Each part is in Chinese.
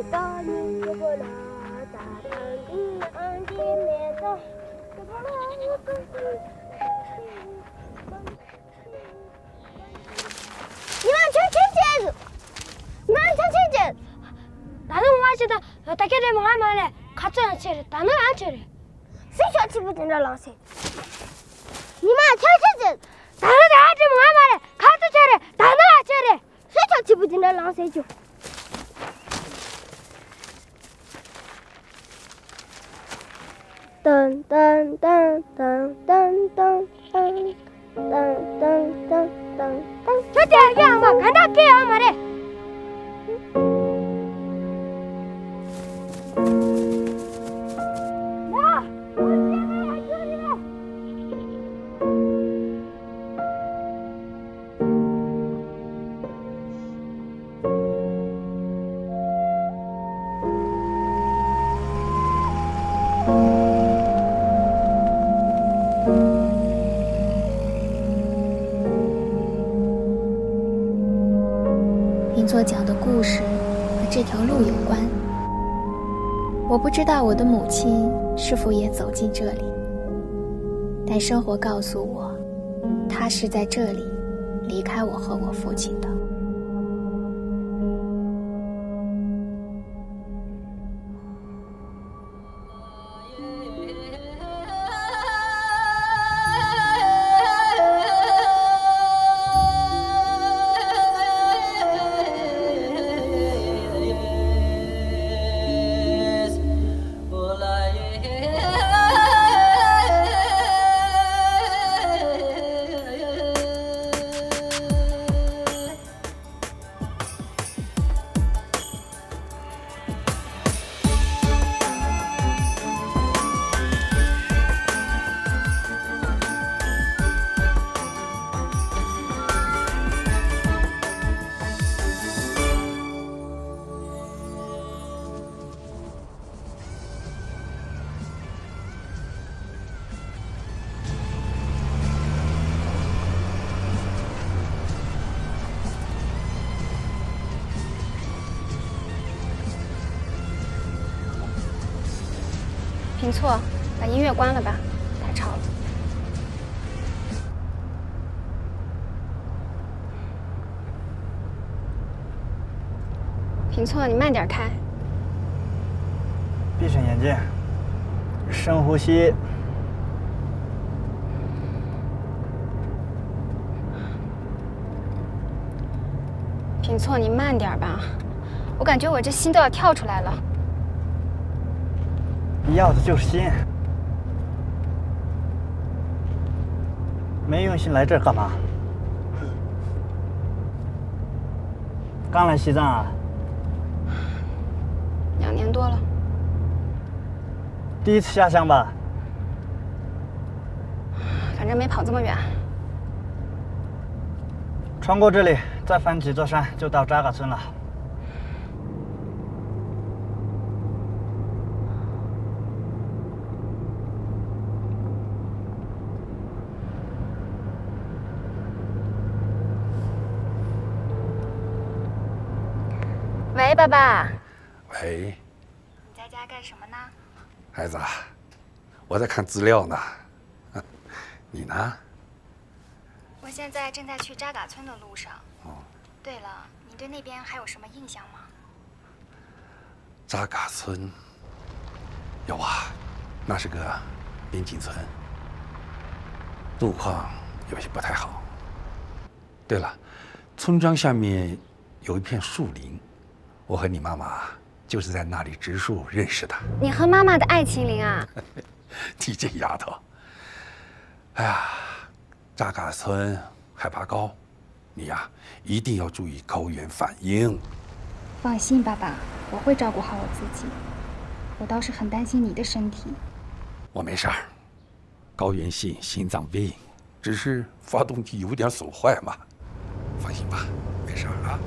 大你不啦，大堂的安静面的，不啦我跟你。你们去亲戚子，你们去亲戚子。나는 와시다 어떻게 되면 말해 같이 치래 나는 안 치래 세셔 치부진 라랑세 니마 쳐치지 나는 아직 말해 같이 치래 나는 안 치래 세셔 치부진 라랑세죠 딴딴딴딴딴딴딴딴딴딴 저때 그냥 막 간다게요 말해 您所讲的故事和这条路有关。我不知道我的母亲是否也走进这里，但生活告诉我，她是在这里离开我和我父亲的。 平错，把音乐关了吧，太吵了。平错，你慢点开。 闭上眼睛，深呼吸。 平错，你慢点吧，我感觉我这心都要跳出来了。 要的就是心，没用心来这儿干嘛？刚来西藏啊 ？2年多了。 第一次下乡吧？ 反正没跑这么远。 穿过这里，再翻几座山就到扎嘎村了。 喂，爸爸。 喂。 你在家干什么呢？ 孩子，我在看资料呢。你呢？ 我现在正在去扎嘎村的路上。 哦。 对了，你对那边还有什么印象吗？ 扎嘎村。有啊，那是个边境村，路况有些不太好。对了，村庄下面有一片树林。我和你妈妈就是在那里植树认识的。 你和妈妈的爱情林啊！ 你这丫头，哎呀，扎嘎村海拔高，你呀一定要注意高原反应。 放心，爸爸，我会照顾好我自己。我倒是很担心你的身体。 我没事儿，高原性心脏病，只是发动机有点损坏嘛。放心吧，没事儿啊。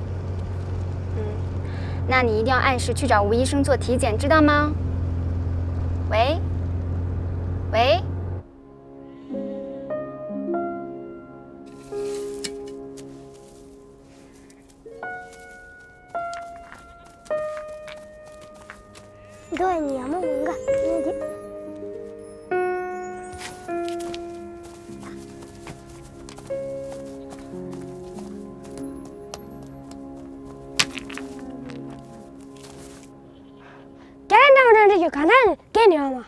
那你一定要按时去找吴医生做体检，知道吗？喂，喂。 对你们五个，给那么这就刚才给你了吗？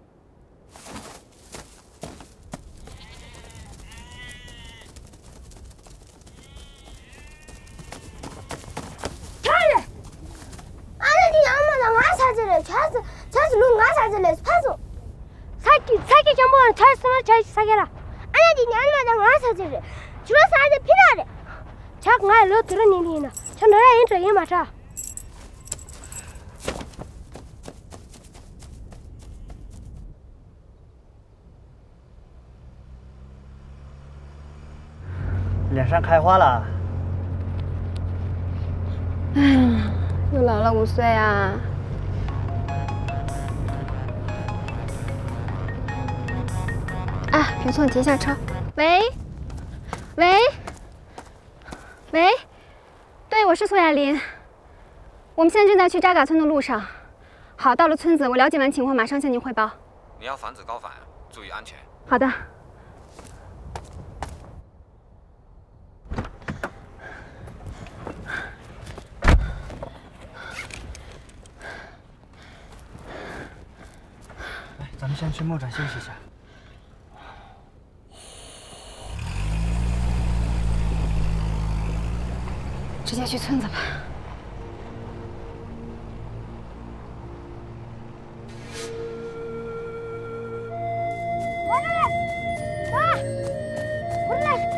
全是弄俺啥子来派出，才给全部全什么全啥给了？俺家的娘们在俺啥子的，就说啥子皮拉的，全跟俺老头了你呢，全那人这人嘛啥？ 脸上开花了。 哎呀，又老了5岁啊！啊，有错，你停下车。喂，喂，喂，对，我是苏雅琳。我们现在正在去扎嘎村的路上。好，到了村子，我了解完情况，马上向您汇报。 你要防止高反，注意安全。 好的。 咱们先去牧场休息一下。 直接去村子吧。 回来！啊！回来！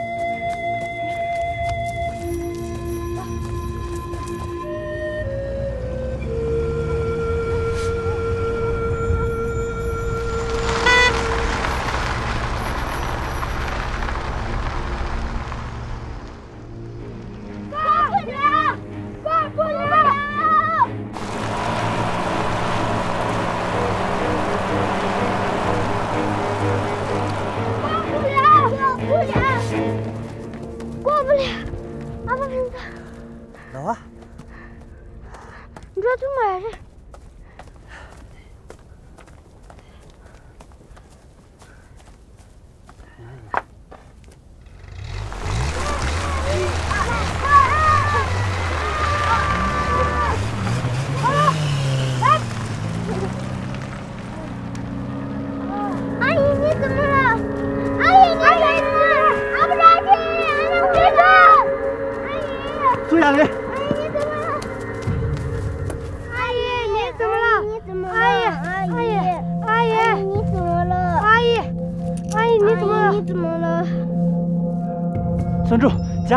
走啊！ 你这怎么回事？阿姨，你怎么了？阿姨，你怎么了？俺不着急，俺能回去。阿姨， 苏雅琳。 你怎么了？ 村住，夹。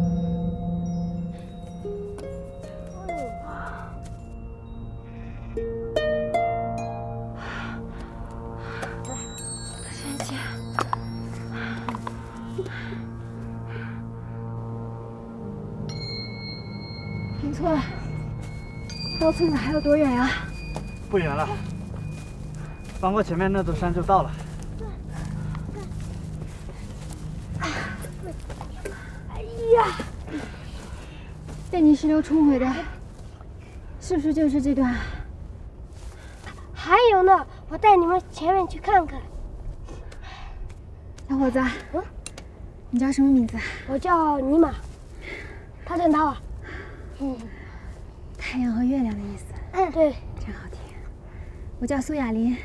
萱姐，林村，到村子还有多远呀？ 不远了，翻过前面那座山就到了。 被泥石流冲毁的，是不是就是这段？ 还有呢，我带你们前面去看看。 小伙子，你叫什么名字？ 我叫尼玛，他叫他啊。 太阳和月亮的意思。 对， 真好听。我叫苏雅琳。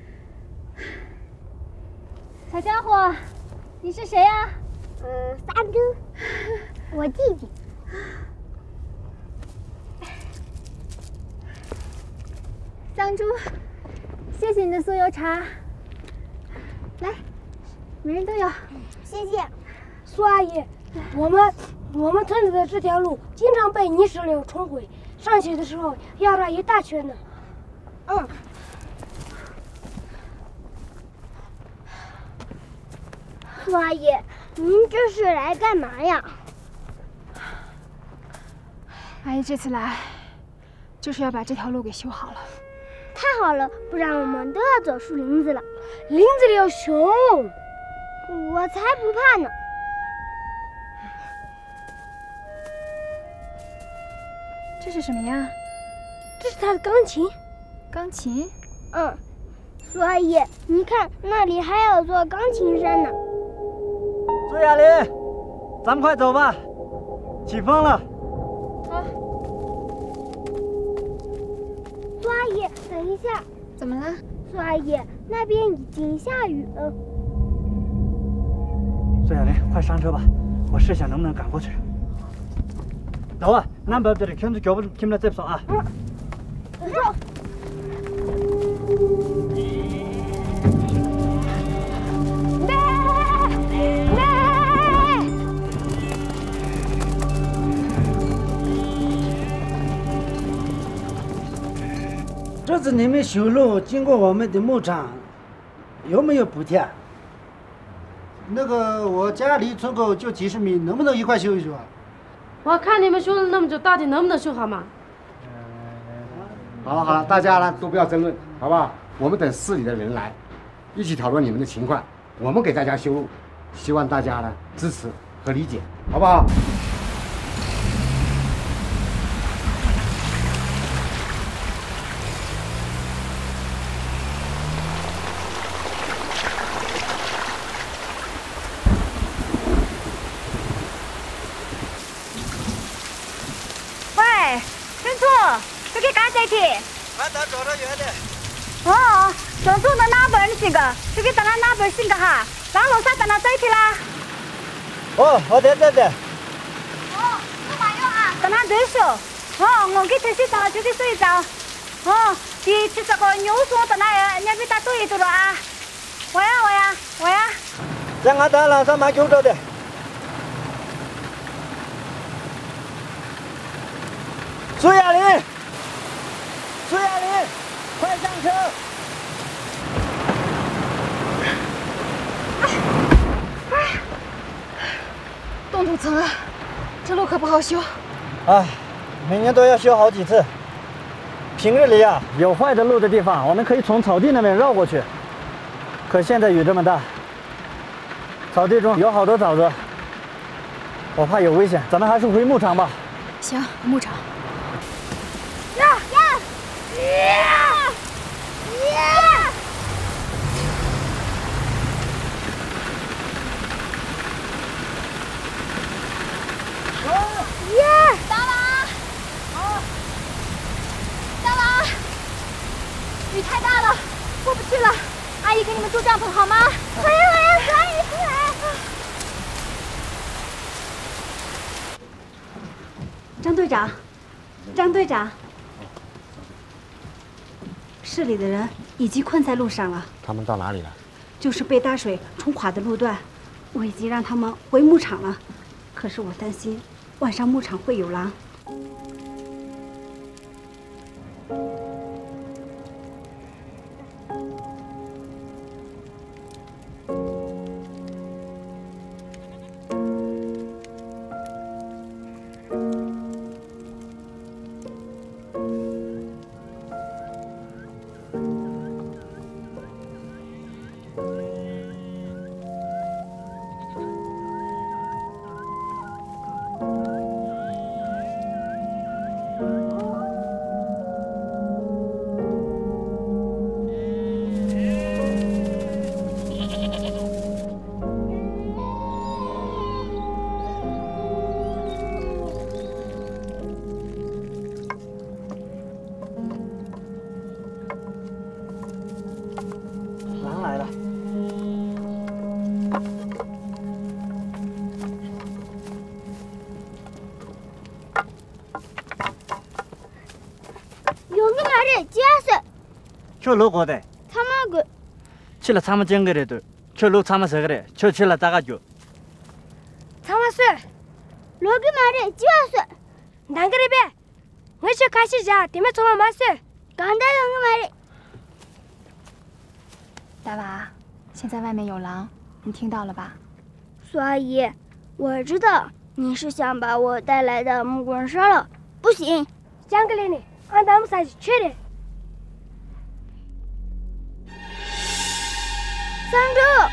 小家伙，你是谁呀？ 三哥，我弟弟。 香珠，谢谢你的酥油茶。来，每人都有。 谢谢，苏阿姨。我们村子的这条路经常被泥石流冲毁，上学的时候要绕一大圈呢。苏阿姨，您这是来干嘛呀？ 阿姨这次来，就是要把这条路给修好了。 太好了，不然我们都要走树林子了。林子里有熊，我才不怕呢。 这是什么呀？ 这是他的钢琴。 钢琴？ 嗯，苏阿姨，你看那里还有座钢琴山呢。 朱亚林，咱们快走吧，起风了。 好。苏阿姨，等一下。 怎么了？ 苏阿姨，那边已经下雨了。 朱亚林，快上车吧，我试想能不能赶过去。走啊，南边这里看着脚步听不到这不少啊。 走。 这次你们修路经过我们的牧场，有没有补贴？那个我家离村口就几十米，能不能一块修一修啊？ 我看你们修了那么久，到底能不能修好嘛？ 好了好了，大家呢都不要争论，好不好？我们等市里的人来，一起讨论你们的情况，我们给大家修路，希望大家呢支持和理解，好不好？ 这个赶在去。 俺咱找着远的。 哦，专注到哪边去个？这个到哪边去个哈？让路上到哪走去啦？ 哦，对。 哦，我马上啊，到哪对手？哦，我给这些上就给睡着。哦，第七这个牛说到哪儿？你给他走一走了啊？我呀。 让俺在路上蛮久着的。苏亚林，快上车！ 冻土层啊，这路可不好修。 哎，每年都要修好几次。平日里啊，有坏的路的地方，我们可以从草地那边绕过去。可现在雨这么大，草地中有好多枣子，我怕有危险，咱们还是回牧场吧。 行，牧场。 大王，雨太大了，过不去了。阿姨给你们住帐篷好吗？好呀，阿姨出来。 张队长，市里的人已经困在路上了。 他们到哪里了？ 就是被大水冲垮的路段，我已经让他们回牧场了。可是我担心晚上牧场会有狼。 狼来了。 여기 말해 지하세. 저 로고대. 사마그. 칠라 사마 쟁거래도. 저 로 사마서 그래. 저 칠라 따가죠. 사마스. 여기 말해 지하세. 난 그래 배. 어서 가시자. 때문에 좀 마스. 간다 여기 말해. 大娃，现在外面有狼，你听到了吧？ 苏阿姨，我知道你是想把我带来的木棍杀了，不行。讲给你，俺咱们仨去的。三周。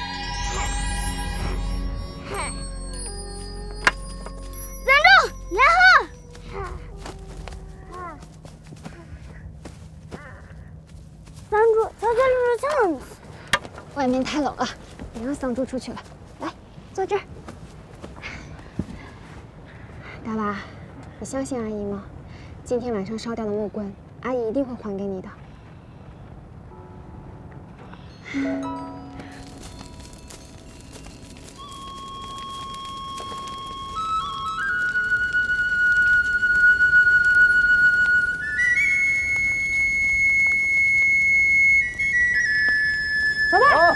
三周，来后。 上太冷了，别让桑珠出去了。来，坐这儿。大娃，你相信阿姨吗？今天晚上烧掉的木棍，阿姨一定会还给你的。 走吧。 走。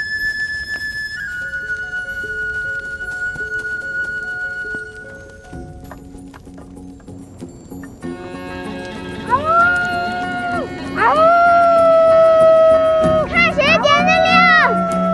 看谁点的亮！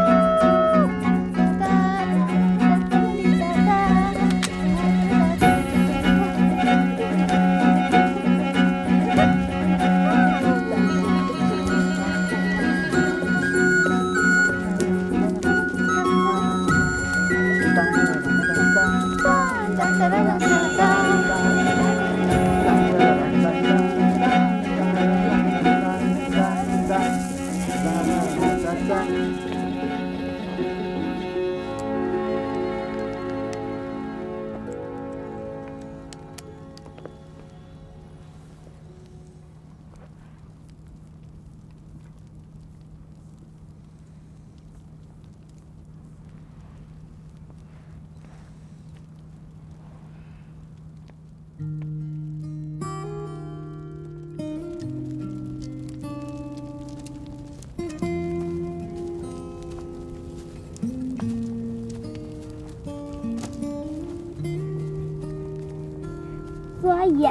作业，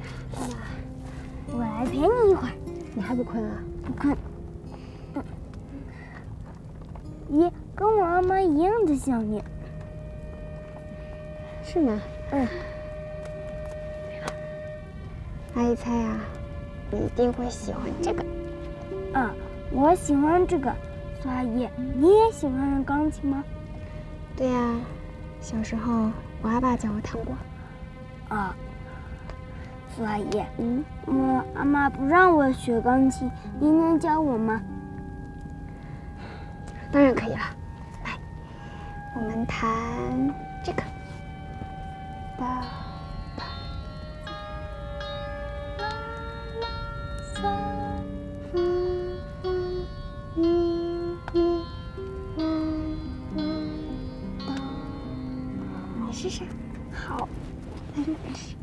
我来陪你一会儿。 你还不困啊？ 不困。咦，跟我妈妈一样的项链。 是吗？ 嗯。 阿姨猜啊，你一定会喜欢这个。 啊，我喜欢这个。苏阿姨，你也喜欢钢琴吗？ 对呀，小时候我阿爸教我弹过。 啊。苏阿姨，我阿妈不让我学钢琴，您能教我吗？ 当然可以了。来，我们弹这个。哒哒。你试试。好，来这开始。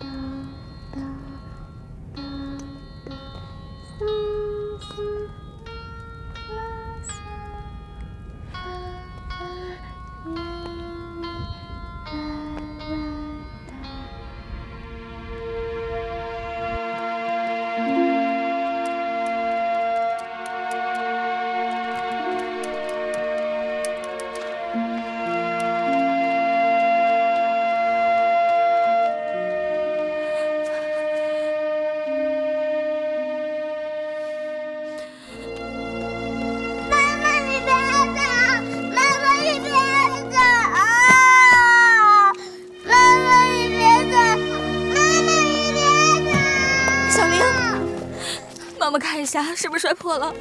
帮我看一下，是不是摔破了？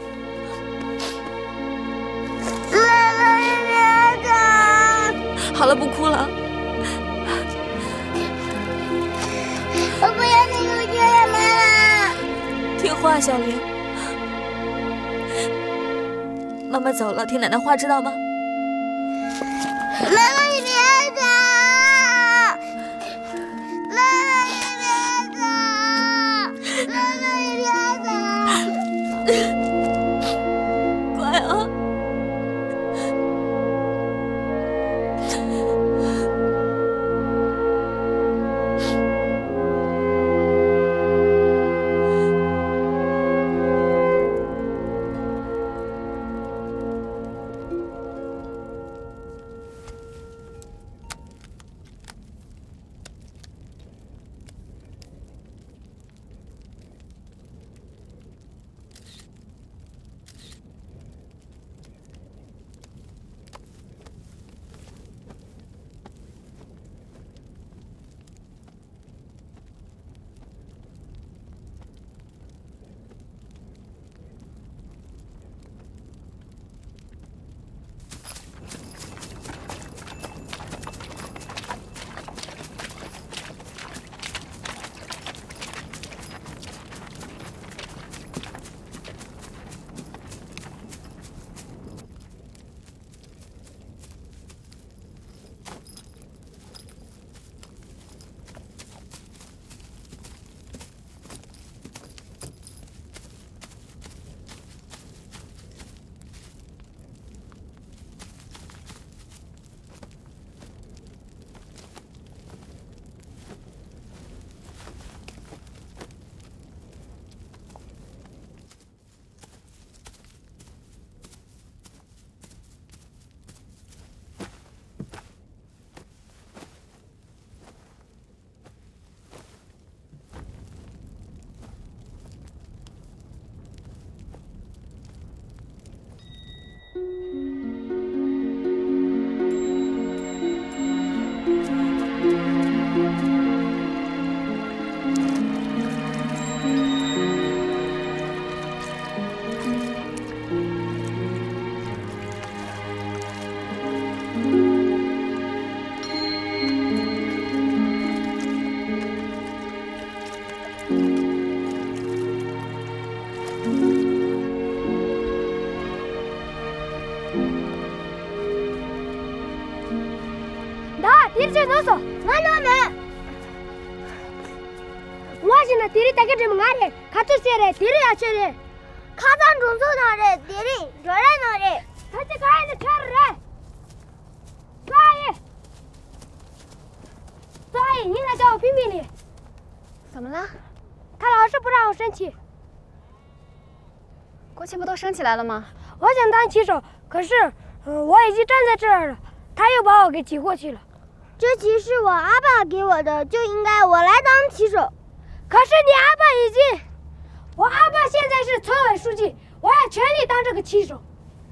妈妈，你别打！ 好了，不哭了。 我不要再出去了，妈妈。 听话，小玲。妈妈走了，听奶奶话，知道吗？ 妈妈，你别打！妈妈，你别打！妈妈，你别打！ 乖啊。 弟弟都说，俺哪能？我现在弟弟带给这么俺的，看这些的，弟弟要学的，看咱中手上的弟弟，这人弄的，他这个孩子全是人。周阿姨，周阿姨，你来找我评评理。 怎么了？ 他老是不让我生气。 国庆不都升起来了吗？ 我想当骑手，可是，我已经站在这儿了，他又把我给挤过去了。这棋是我阿爸给我的，就应该我来当骑手。可是你阿爸已经，我阿爸现在是村委书记，我要全力当这个骑手。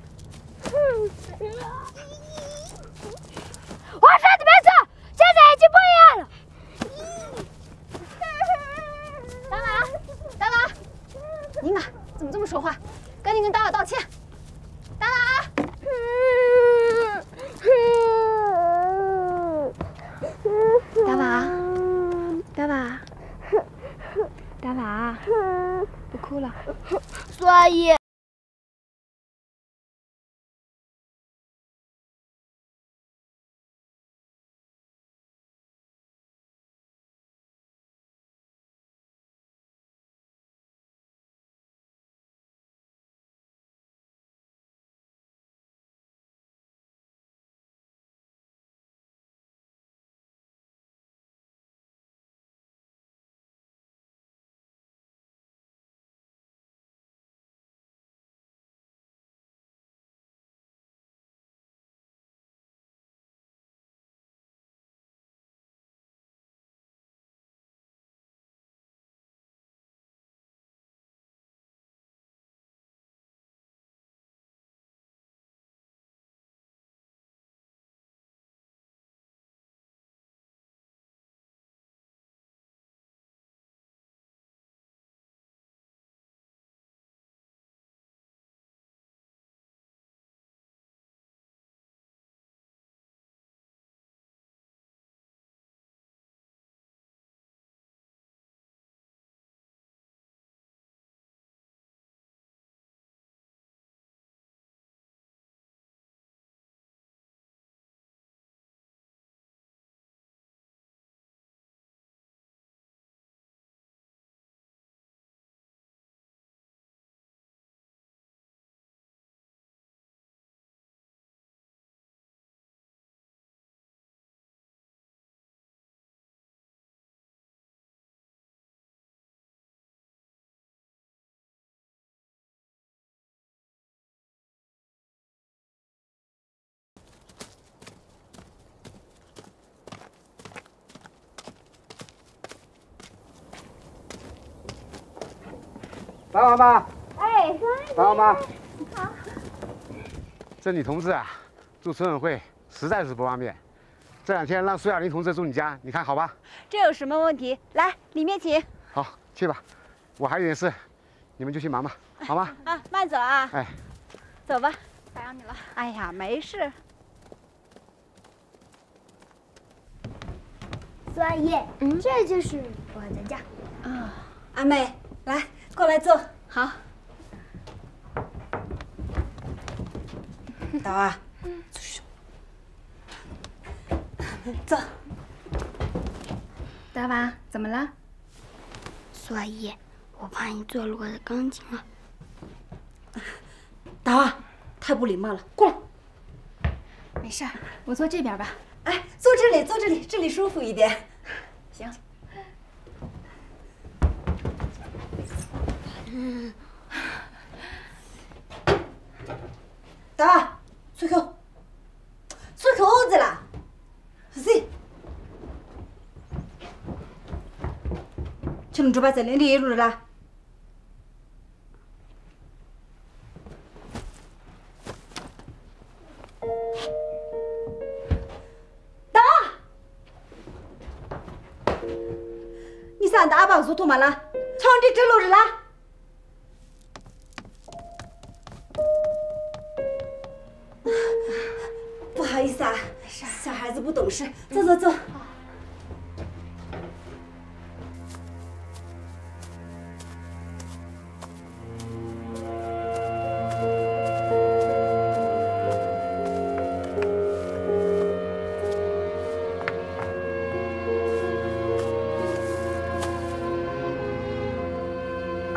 我说的没错，现在已经不一样了。 达瓦，达瓦，尼玛，怎么这么说话？赶紧跟达瓦道歉。达瓦，达瓦，达瓦，达瓦，不哭了。 苏阿姨。 白妈妈， 哎， 白妈妈， 好。 这李同志啊，住村委会实在是不方便，这2天让苏亚林同志住你家，你看好吧？ 这有什么问题？来，里面请。 好，去吧，我还有点事，你们就去忙吧，好吗？ 啊，慢走啊。 哎， 走吧， 打扰你了。 哎呀，没事。 苏阿姨，这就是我的家。 啊，阿妹，来，过来坐。 好。 导啊，坐。 达瓦，怎么了？ 苏阿姨，我怕你坐了我的钢琴了。 导啊，太不礼貌了，过来。 没事，我坐这边吧。 哎，坐这里，坐这里，这里舒服一点。 行。 导啊，出口，出口子了，是。请住吧，这里的路了。导啊，你上大棒说托嘛了，场地这路了。不好意思啊，小孩子不懂事，坐坐坐。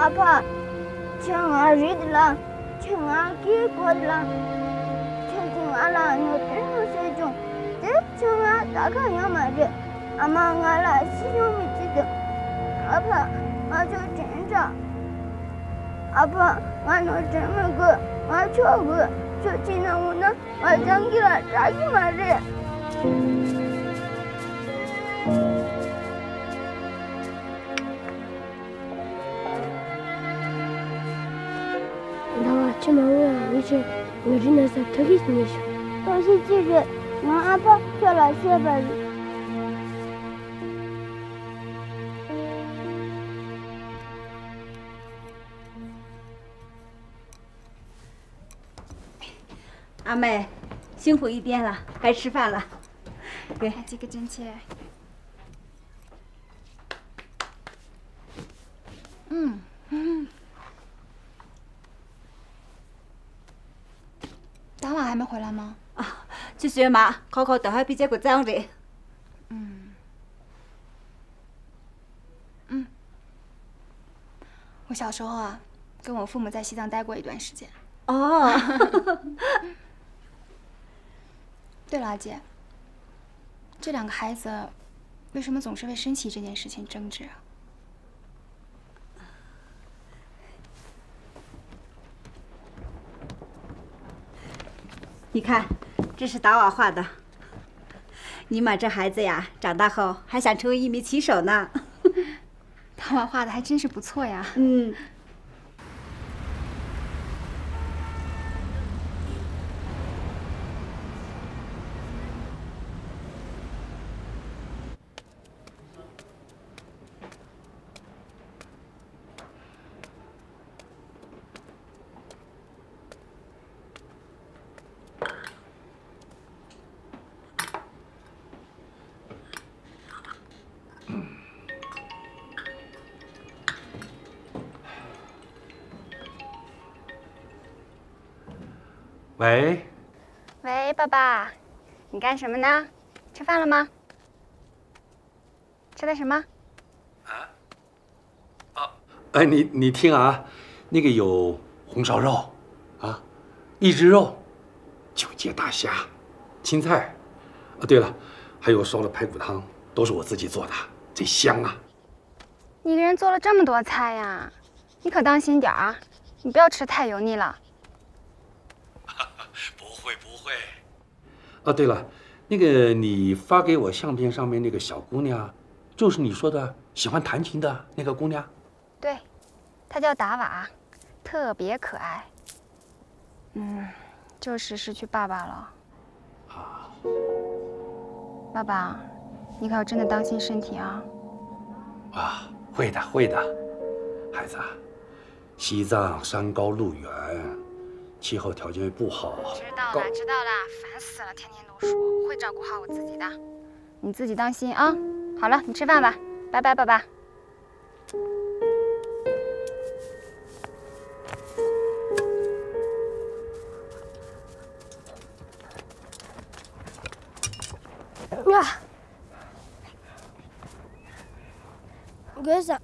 阿爸，请俺睡的了，请俺给过的了，请俺了牛真是水中，这请俺大看样嘛的，阿妈俺了西中没记得，阿爸，俺就真着，阿爸，俺能这么个，俺瞧个，就今天我呢，俺讲给了啥子嘛的。나와치마와 이제 우리나라 되게 중요해. 다시 집에 나 아빠 전화 세번. 阿妹，辛苦一天了，该吃饭了。给， 几个真切。大娃还没回来吗？ 啊，去学马，考考等下比这个奖的。 我小时候啊，跟我父母在西藏待过一段时间。 哦。 对了，阿姐，这两个孩子为什么总是为升旗这件事情争执啊？ 你看，这是达瓦画的。你妈这孩子呀，长大后还想成为一名骑手呢。 达瓦画的还真是不错呀。 喂， 喂，爸爸，你干什么呢？吃饭了吗？吃的什么？ 哎，你听啊，那个有红烧肉，啊，一只肉，9节大虾，青菜，对了，还有烧的排骨汤，都是我自己做的，这香啊！ 你一个人做了这么多菜呀，你可当心点儿啊，你不要吃太油腻了。 不会。啊，对了，那个你发给我相片上面那个小姑娘，就是你说的喜欢弹琴的那个姑娘？ 对，她叫达瓦，特别可爱。就是失去爸爸了。 啊。 爸爸，你可要真的当心身体啊。 啊，会的，孩子，西藏山高路远。气候条件不好。 知道了，烦死了，天天读书，我会照顾好我自己的，你自己当心啊。好了，你吃饭吧，拜拜，爸爸。 呀，干啥？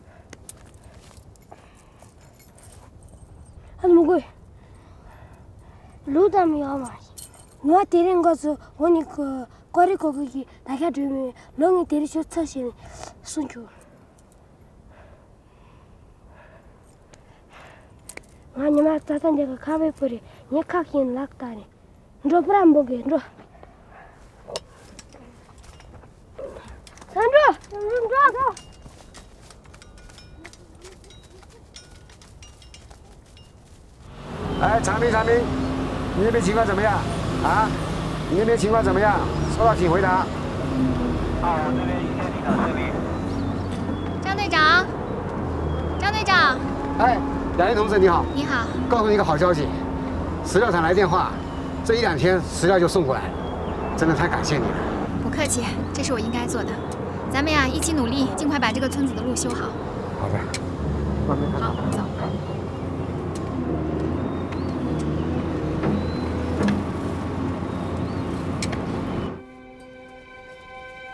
还那么贵？루담이 아마시 누가 데린 것을 오니 그 거리 거기 나가 주면 렁이 데리셔 차시 순주 아니 맞다던 제가 가베 뿌리 니카긴 락다니 너 브람 보게 너 산주 너 哎，长明，你那边情况怎么样？啊，你那边情况怎么样？收到请回答。 我这边一线领导这里。 张队长，张队长。 哎，杨林同志你好。 你好。 告诉你一个好消息，饲料厂来电话，这1、2天饲料就送过来了，真的太感谢你了。 不客气，这是我应该做的。咱们呀，一起努力，尽快把这个村子的路修好。 好的，慢慢看。 好，走。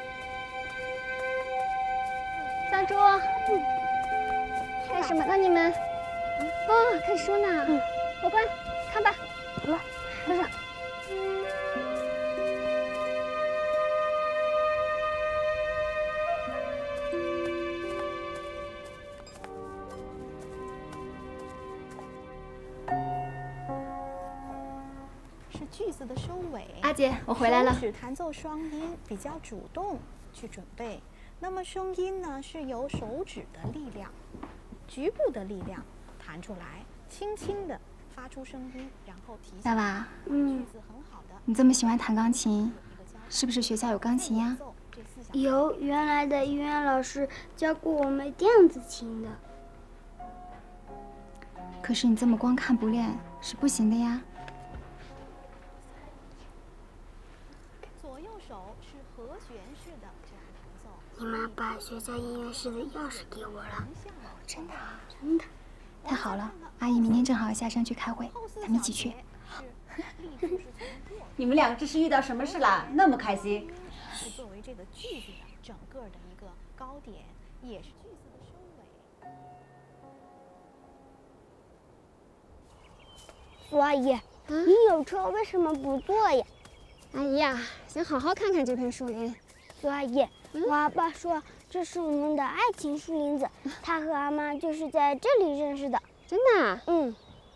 干什么呢你们？ 哦，看书呢。宝贝，看吧。来，跟上。 是句子的收尾。 阿姐，我回来了。 手指弹奏双音，比较主动去准备。那么声音呢，是由手指的力量、局部的力量弹出来，轻轻的发出声音，然后提醒。 大娃， 句子很好的。 你这么喜欢弹钢琴，是不是学校有钢琴呀？ 有，原来的音乐老师教过我们电子琴的。 可是你这么光看不练是不行的呀。 左右手是和弦式的这样弹奏。 你妈把学校音乐室的钥匙给我了。 真的？ 真的。 太好了，阿姨明天正好要下山去开会，咱们一起去。 你们两个这是遇到什么事了？那么开心？ 是作为这个句子的整个的一个高点，也是句子的收尾。 苏阿姨，你有车为什么不坐呀？ 阿姨呀，想好好看看这片树林。 苏阿姨，我阿爸说这是我们的爱情树林子，他和阿妈就是在这里认识的。 真的啊？ 嗯。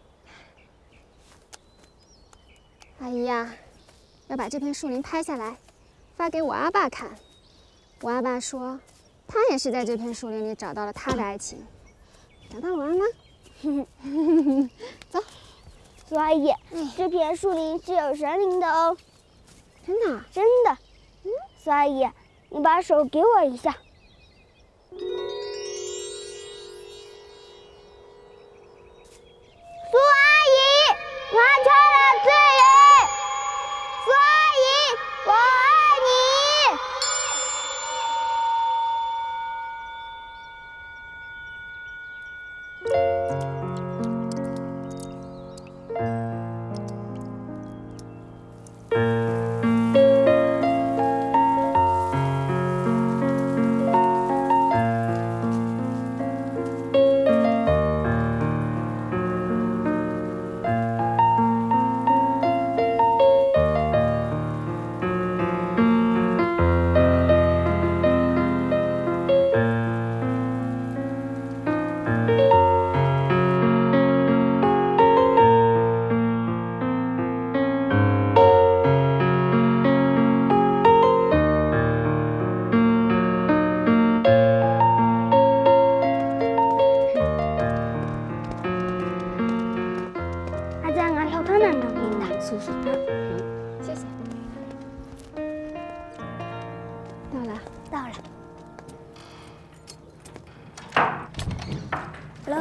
阿姨呀，要把这片树林拍下来，发给我阿爸看。我阿爸说，他也是在这片树林里找到了他的爱情。找到玩吗？走。 苏阿姨，这片树林是有神灵的哦。 真的？ 真的。苏阿姨，你把手给我一下。苏阿姨，完成了志愿。苏阿姨，我爱你。 谢谢。到了， 到了。来。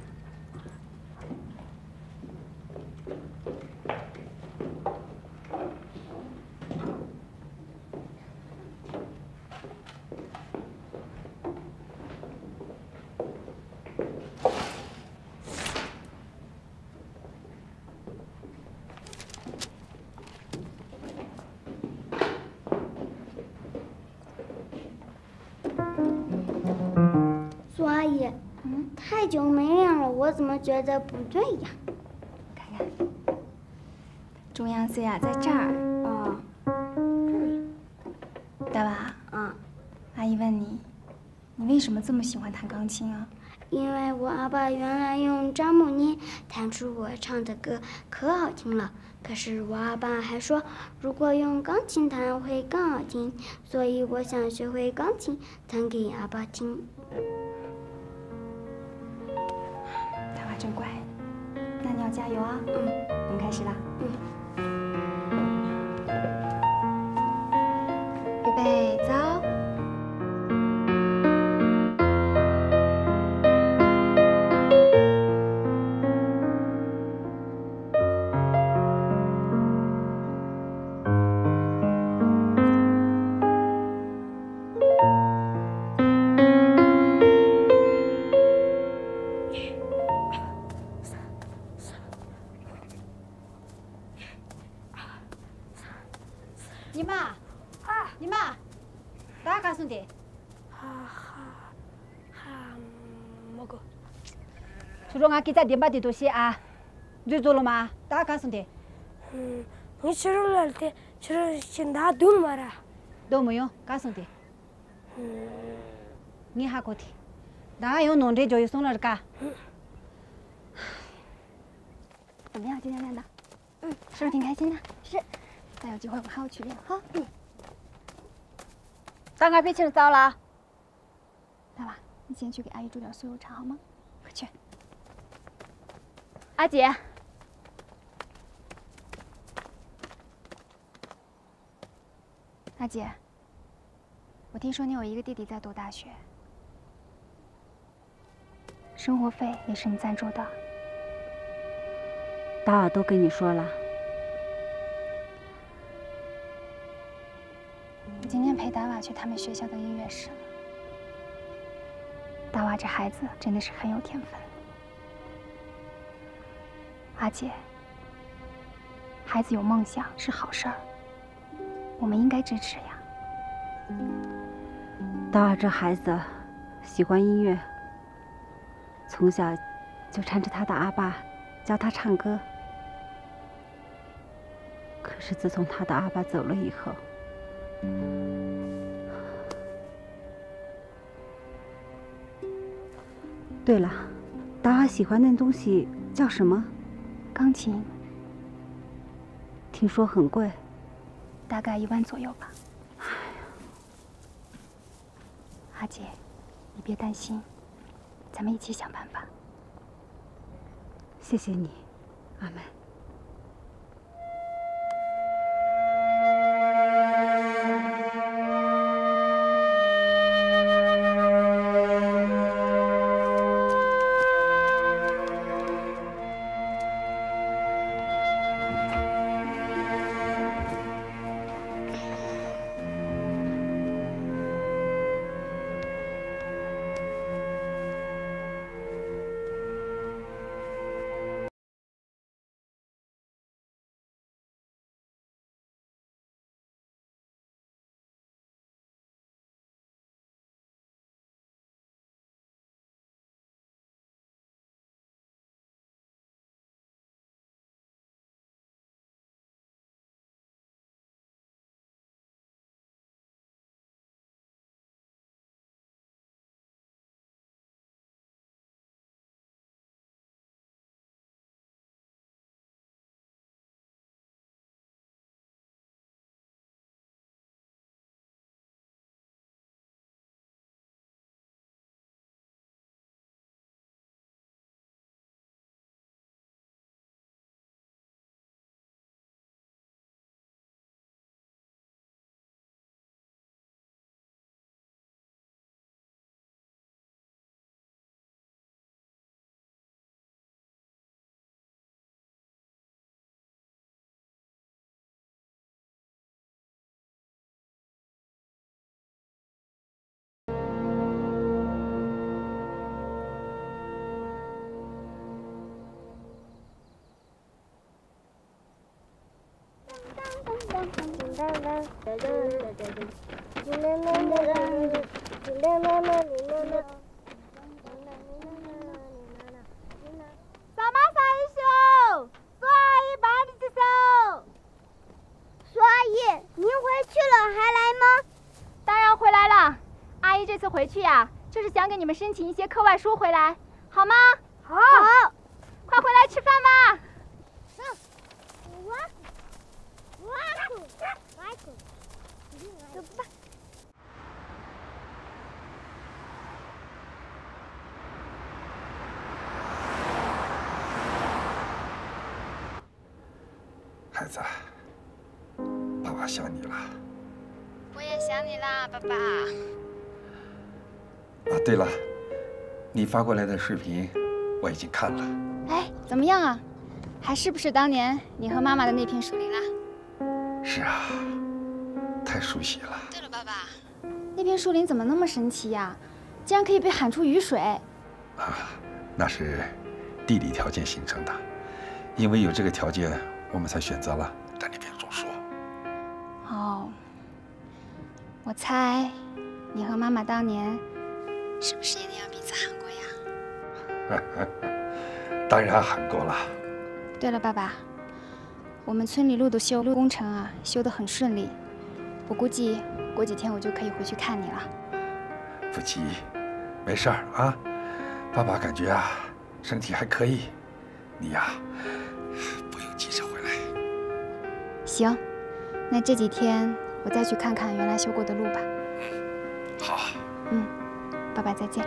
苏阿姨，太久没练了，我怎么觉得不对呀？ 看看，中央 C 啊，在这儿。 哦，这里。 大娃，阿姨问你，你为什么这么喜欢弹钢琴啊？ 因为我阿爸原来用樟木捏弹出我唱的歌，可好听了。可是我阿爸还说，如果用钢琴弹会更好听，所以我想学会钢琴，弹给阿爸听。 大娃真乖，那你要加油啊！我们开始啦。预备，走。 姨妈，姨妈，哪告诉你？ 哈，么个？ 初中俺给咱爹把地图写啊，你做了吗？打干什的？ 你吃了的，吃了现在都没了。 都没有，干什的？你还可听？那用弄这就送了干。 怎么样？今天练的？是不是挺开心的？是。再有机会我们还要去练哈。 当俺脾气糟了。 大娃，你先去给阿姨煮点酥油茶好吗？快去。阿姐。阿姐，我听说你有一个弟弟在读大学，生活费也是你赞助的。 大娃都跟你说了。 我今天陪大娃去他们学校的音乐室了。大娃这孩子真的是很有天分。阿姐，孩子有梦想是好事儿，我们应该支持呀。 大娃这孩子喜欢音乐，从小就缠着他的阿爸教他唱歌。可是自从他的阿爸走了以后，对了，大娃喜欢那东西叫什么？ 钢琴。 听说很贵， 大概1万左右吧。阿姐，你别担心，咱们一起想办法。 谢谢你，阿妹。 回去呀，就是想给你们申请一些课外书回来，好吗？好，快回来吃饭吧。走吧。 孩子，爸爸想你了。 我也想你啦，爸爸。 啊，对了，你发过来的视频我已经看了。 哎，怎么样啊？还是不是当年你和妈妈的那片树林啦？ 是啊，太熟悉了。 对了，爸爸，那片树林怎么那么神奇呀？竟然可以被喊出雨水。 啊，那是地理条件形成的，因为有这个条件，我们才选择了在那边种树。 哦，我猜你和妈妈当年是不是也那样彼此喊过呀？ 当然喊过了。 对了，爸爸，我们村里路的修路工程啊，修得很顺利。我估计过几天我就可以回去看你了。 不急，没事儿啊。爸爸感觉啊，身体还可以。你呀，不用急着回来。 行，那这几天我再去看看原来修过的路吧。 好。 爸爸再见。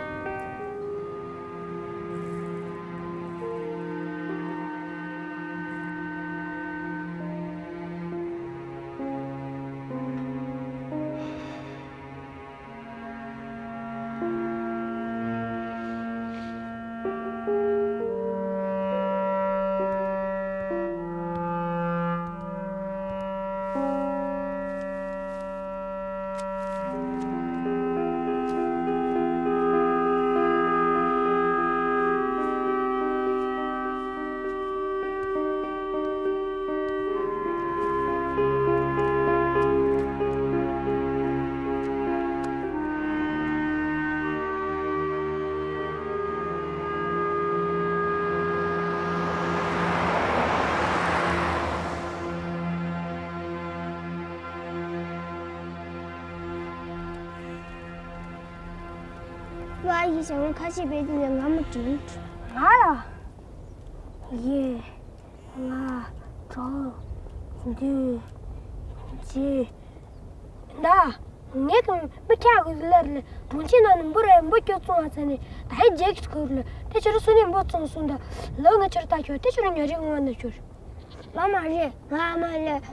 阿姨想我开始背的俺们真俺了，一、二、周、六、七，那你跟不看过来了，从前那不然不叫做啥呢？太节气过了，这就是说你不从从的，老个吃大酒，这就是你这个玩的就是。妈妈是，俺们嘞，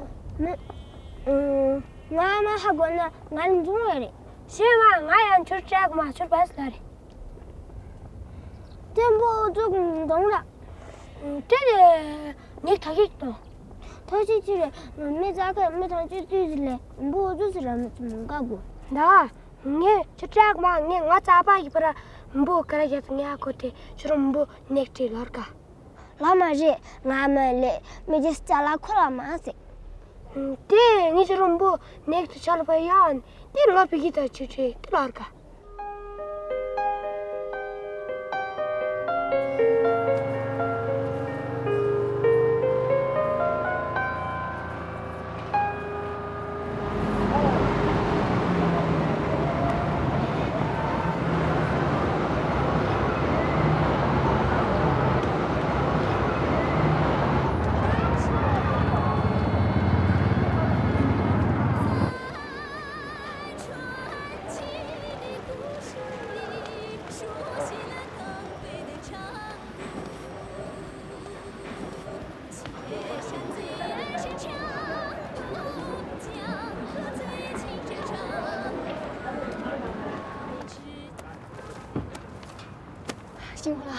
俺们还管呢，俺中来的。现在俺也吃这个嘛，吃白死了的。这不做工动了，这个你看得到，他这就是没咋个没他就对着嘞，不就是人怎么搞过？那你吃这个嘛，你我咋办一不然不可能也是你过的，就是不你吃了个。老妈是俺们嘞，没就是家拉苦了嘛是。对，你就是不你吃了不一样，你老比他吃吃了个。 辛苦了，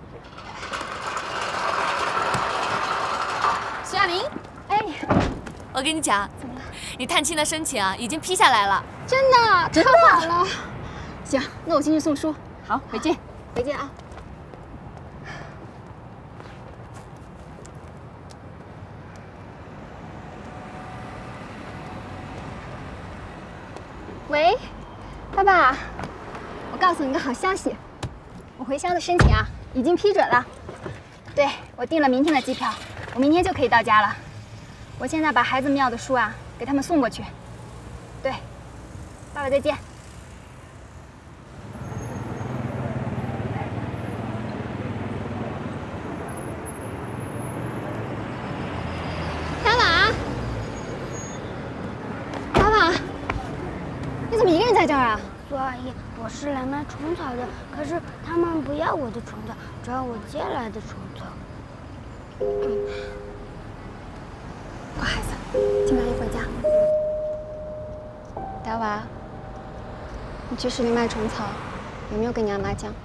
徐亚玲。哎， 我跟你讲，怎么了？你探亲的申请啊，已经批下来了。 真的，太好了。行，那我先去送书。好，回见。回见啊。喂，爸爸，我告诉你个好消息。我回乡的申请啊，已经批准了。对，我订了明天的机票，我明天就可以到家了。我现在把孩子们要的书啊，给他们送过去。对，爸爸再见。爸爸，你怎么一个人在这儿啊？ 苏阿姨，我是来买虫草的，可是他们不要我的虫草，只要我借来的虫草。 乖孩子，请大姨回家。达娃，你去市里卖虫草，有没有跟你阿妈讲？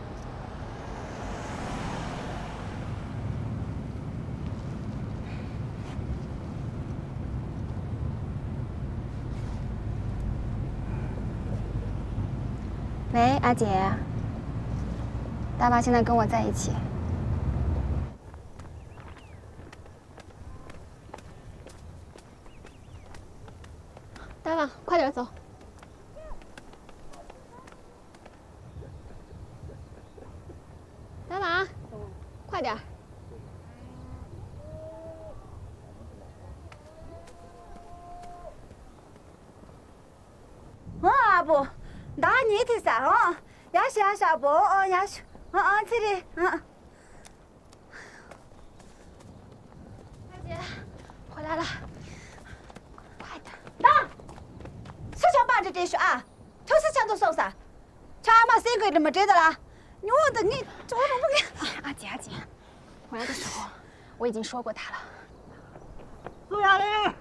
喂，阿姐，大娃现在跟我在一起。大娃，快点走。大娃，快快点。 阿伯，那你的啥哦？也是阿伯哦，也是，这里， 大姐，回来了，快点。 打！谁想把这说啊？就是想做手噻，瞧俺妈谁给这么知道了？我的你做什么你？阿姐，回来的时候我已经说过他了。 苏亚玲，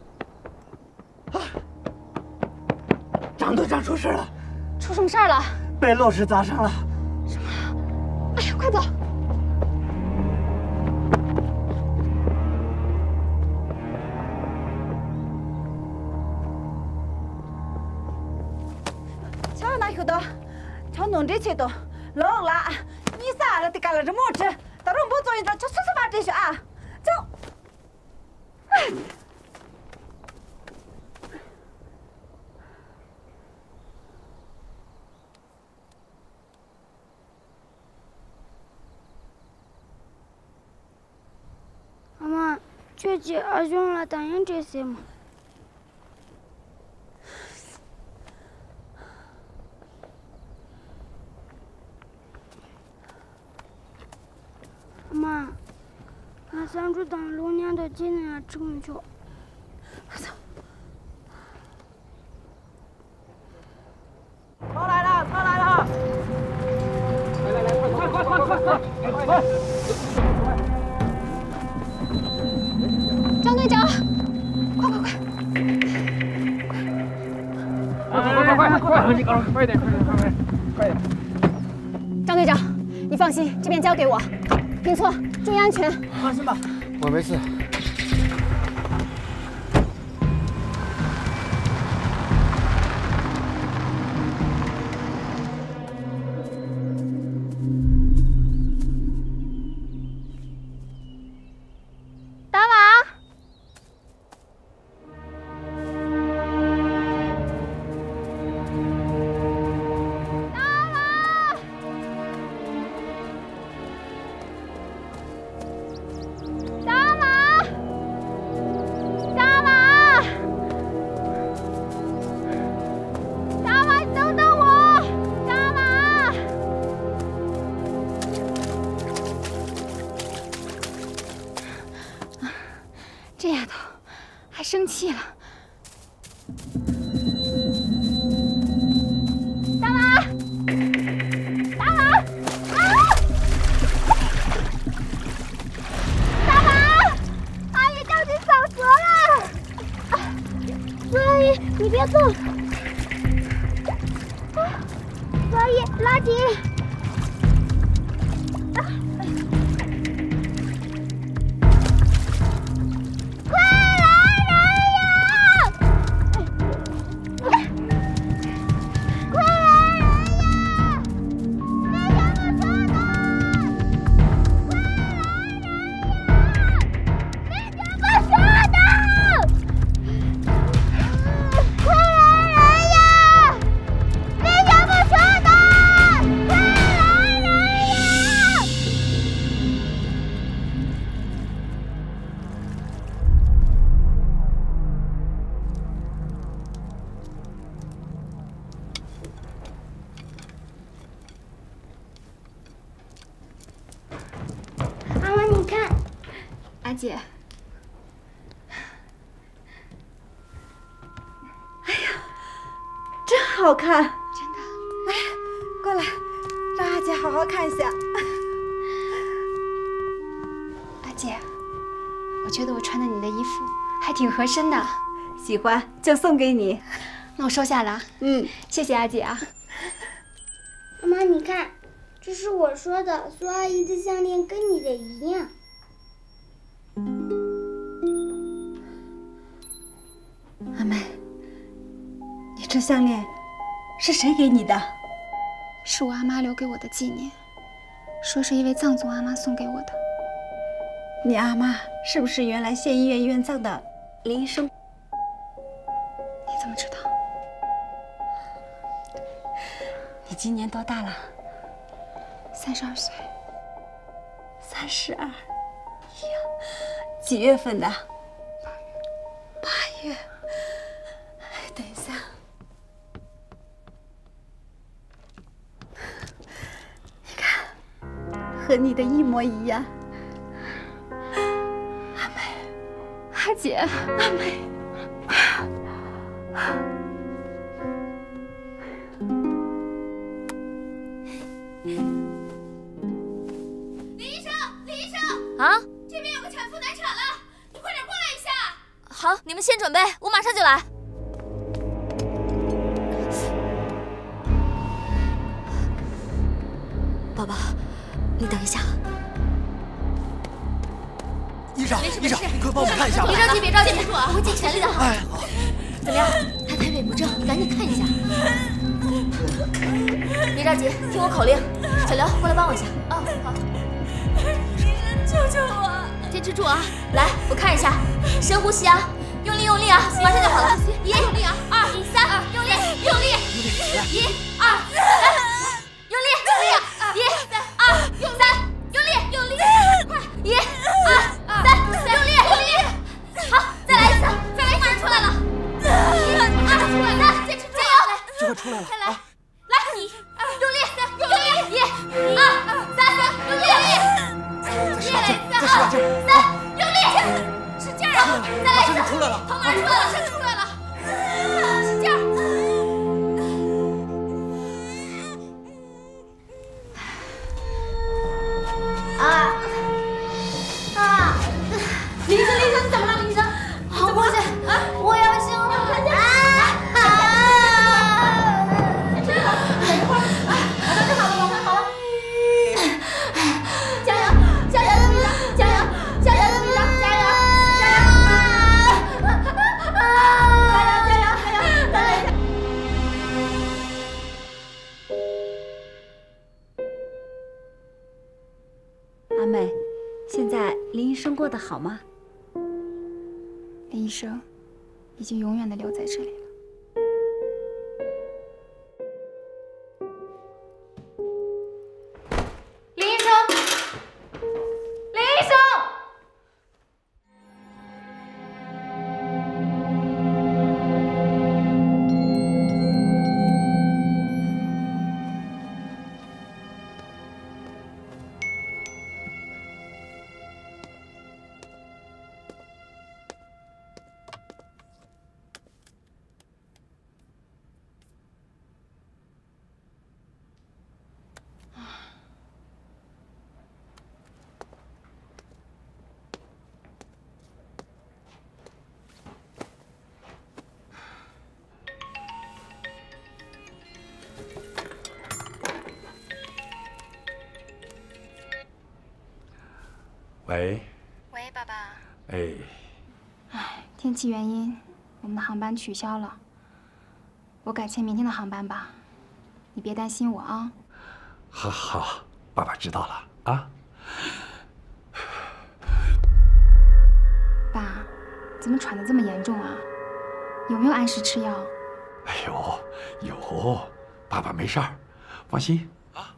张队长出事了。 出什么事儿了？ 被落石砸伤了。 什么？哎呀，快走！ 瞧那后头，瞧弄这些都弄了，你啥了得干了这么吃，到时候不做一点，就说实话这些啊，走。 妈妈，确实阿雄来答应这些吗？妈，俺三叔当6年的今年成就。 走。 车来了，车来了！快！ 张队长，快！ 快！你快点！ 张队长，你放心，这边交给我。平错，注意安全。 放心吧， 我没事。 大王。这丫头还生气了。大王，大王，阿姨着急上车了。 苏阿姨，你别动。苏阿姨，拉紧。 阿姐， 哎呀，真好看！ 真的。 哎，过来，让阿姐好好看一下。 阿姐，我觉得我穿的你的衣服还挺合身的， 喜欢就送给你。 那我收下了。谢谢阿姐啊。 妈妈，你看，这是我说的，苏阿姨的项链跟你的一样。 阿妹，你这项链是谁给你的？ 是我阿妈留给我的纪念，说是一位藏族阿妈送给我的。 你阿妈是不是原来县医院院藏的林医生？ 你怎么知道？ 你今年多大了？ 32岁。 32。哎呀，几月份的？8月。等一下，你看，和你的一模一样。阿美， 阿姐， 阿美。 啊！这边有个产妇难产了，你快点过来一下。好，你们先准备，我马上就来。宝宝，你等一下。 医生，医生，你快帮我们看一下吧。 别着急，别着急，我会尽全力的。 哎，好。 怎么样？他胎位不正，赶紧看一下。别着急，听我口令。小刘，过来帮我一下。哦，好。救救我！坚持住啊！来，我看一下，深呼吸啊，用力用力啊，马上就好了。1、用力啊，2、3，用力用力，1、2、3，用力用力，1、2、3，用力用力，快，1、2、3，用力用力，好，再来一次，再来一次，出来了，1、2、出来了，坚持住，加油！ 这快出来了， 再来，来，用力用力，1、2、3，用力用力。 再使点劲儿 ，3，用力，使劲啊！再来一次， 出来了， 头马上出来了，身子出来了，使劲儿！林医生，林医生，你怎么了？林医生，好，过去，我要生了，看见等一会儿，马上就好了，马上好了。加油，加油，林医生，加油，加油，林医生，加油，加油，加油，加油，加油！ 阿美，现在林医生过得好吗？ 林医生已经永远的留在这里了。 林医生，林医生。 喂。 喂，爸爸。 哎。 唉，天气原因，我们的航班取消了。我改签明天的航班吧，你别担心我啊。 好，好，爸爸知道了啊。 爸，怎么喘得这么严重啊？有没有按时吃药？ 哎呦，有，爸爸没事儿，放心啊。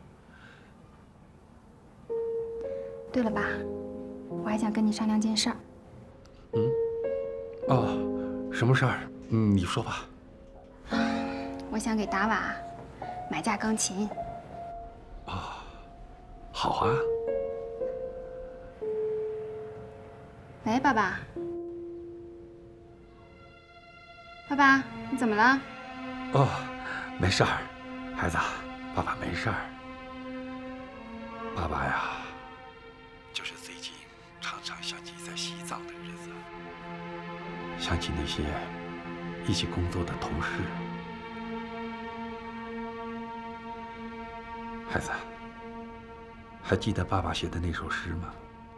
对了，爸，我还想跟你商量件事儿。 哦，什么事儿？你说吧。 我想给达瓦买架钢琴。 好啊。 喂，爸爸。爸爸，你怎么了？ 哦，没事儿，孩子，爸爸没事儿。爸爸呀，就是最近常常想起在西藏的日子，想起那些一起工作的同事。孩子，还记得爸爸写的那首诗吗？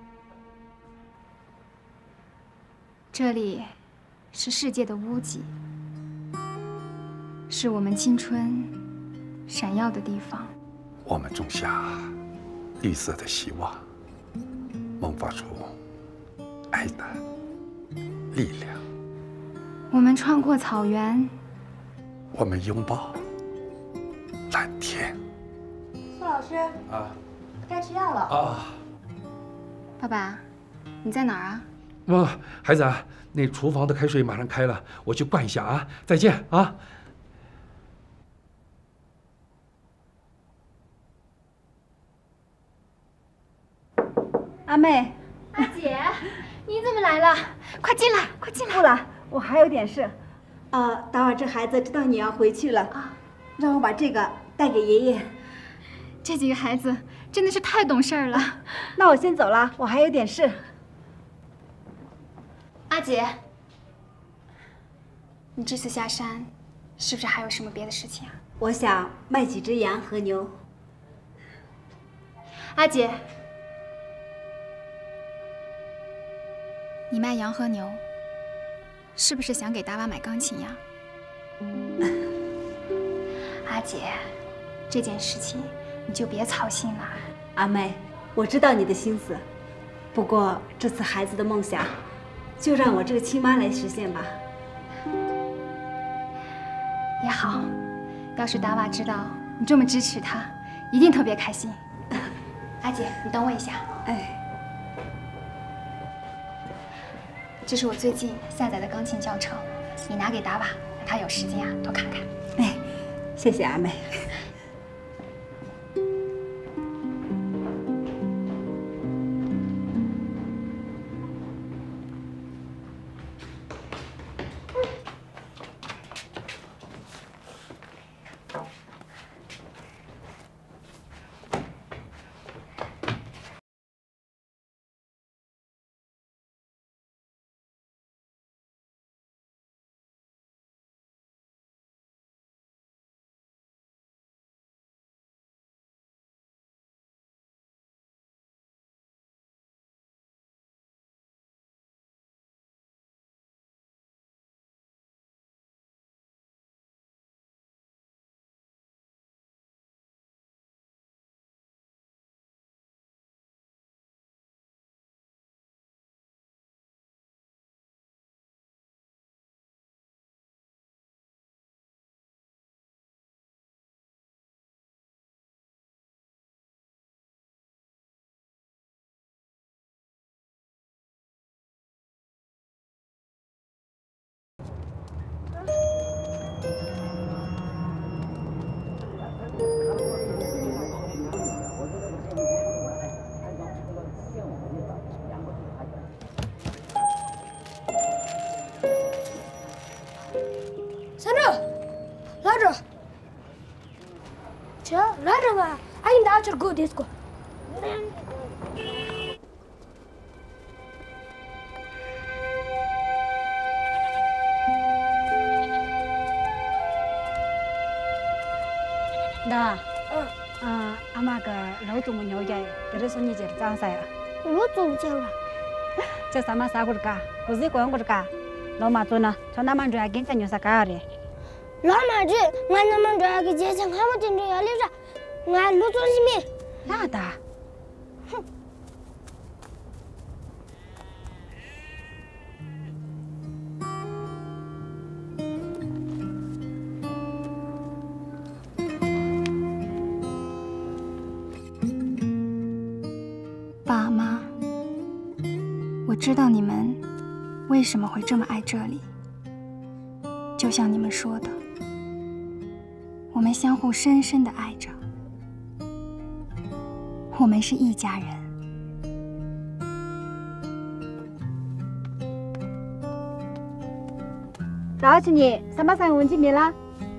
这里是世界的屋脊，是我们青春闪耀的地方。 我们种下绿色的希望，萌发出爱的力量。 我们穿过草原， 我们拥抱蓝天。 苏老师啊， 该吃药了。 啊， 爸爸，你在哪儿啊？ 孩子啊，那厨房的开水马上开了，我去灌一下啊。再见啊。 阿妹， 阿姐，你怎么来了？快进来，快进来。 不了，我还有点事。达瓦这孩子知道你要回去了啊，让我把这个带给爷爷。 这几个孩子真的是太懂事了。 那我先走了，我还有点事。 阿姐，你这次下山，是不是还有什么别的事情啊？ 我想卖几只羊和牛。 阿姐，你卖羊和牛，是不是想给达瓦买钢琴呀？阿姐，这件事情你就别操心了。 阿妹，我知道你的心思，不过这次孩子的梦想，就让我这个亲妈来实现吧。 也好，要是达瓦知道你这么支持他，一定特别开心。阿姐，你等我一下。 哎， 这是我最近下载的钢琴教程，你拿给达瓦，让他有时间啊多看看。 哎，谢谢阿妹。 三叔，来着，这来着吧，俺给你打这个disco。 那，阿妈个老祖母牛爷，在这说你这长噻。 老祖母讲了。 这三妈啥个个？不是光个个。老妈做呢，从那么多跟着牛啥干的？ 老妈这，俺那么多个姐姐看不进这要留着，俺老祖是没。 哪的？ 哼。 爸妈，我知道你们为什么会这么爱这里。就像你们说的，我们相互深深的爱着，我们是一家人。 早起你三八三问几米了？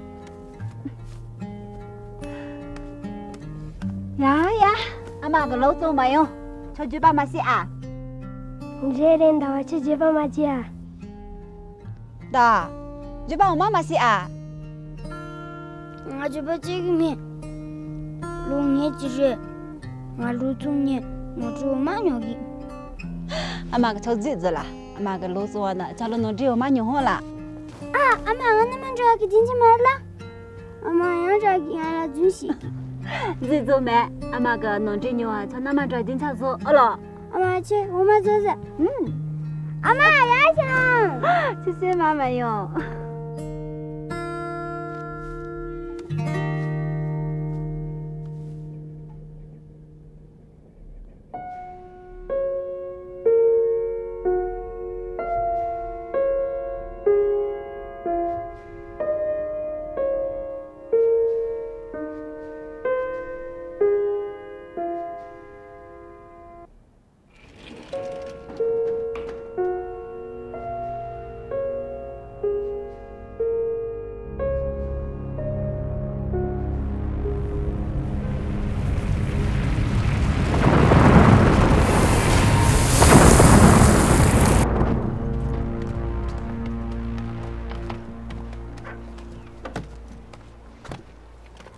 呀，阿妈个老祖没有，出去爸妈洗啊。 你这人到出去爸妈洗啊？ 的。就帮我妈妈洗啊！ 我就把这个面，龙年几日，我老祖年，我做马牛的。 阿妈个超子子了，阿妈个老祖呢，叫了侬只有马牛好了。 啊，阿妈我那么这个进去门了，阿妈要这个俺俩准洗的。 子子没，阿妈个侬只牛啊，从那么这进去做好了。 阿妈去，我们做做。阿妈牙香， 谢谢妈妈哟。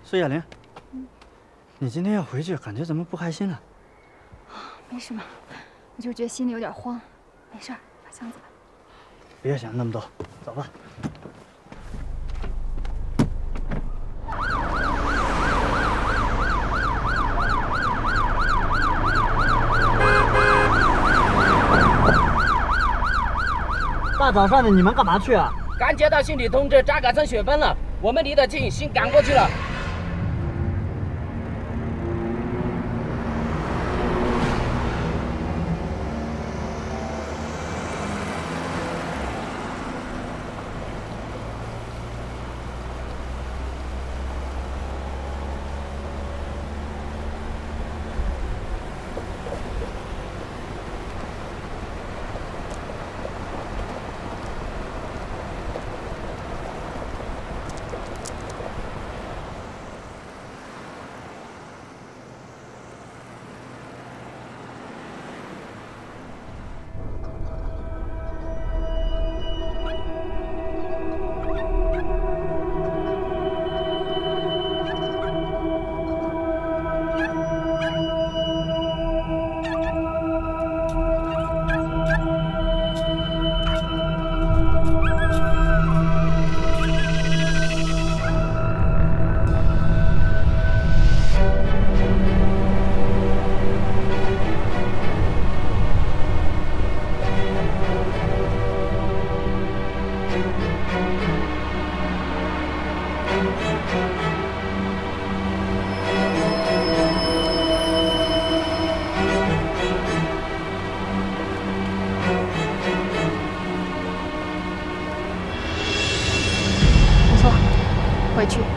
苏亚玲，你今天要回去，感觉怎么不开心呢？ 没什么，我就觉得心里有点慌。没事儿，把箱子吧。 别想那么多，走吧。大早上的，你们干嘛去啊？ 刚接到信里通知，扎嘎村雪崩了，我们离得近，先赶过去了。 回去。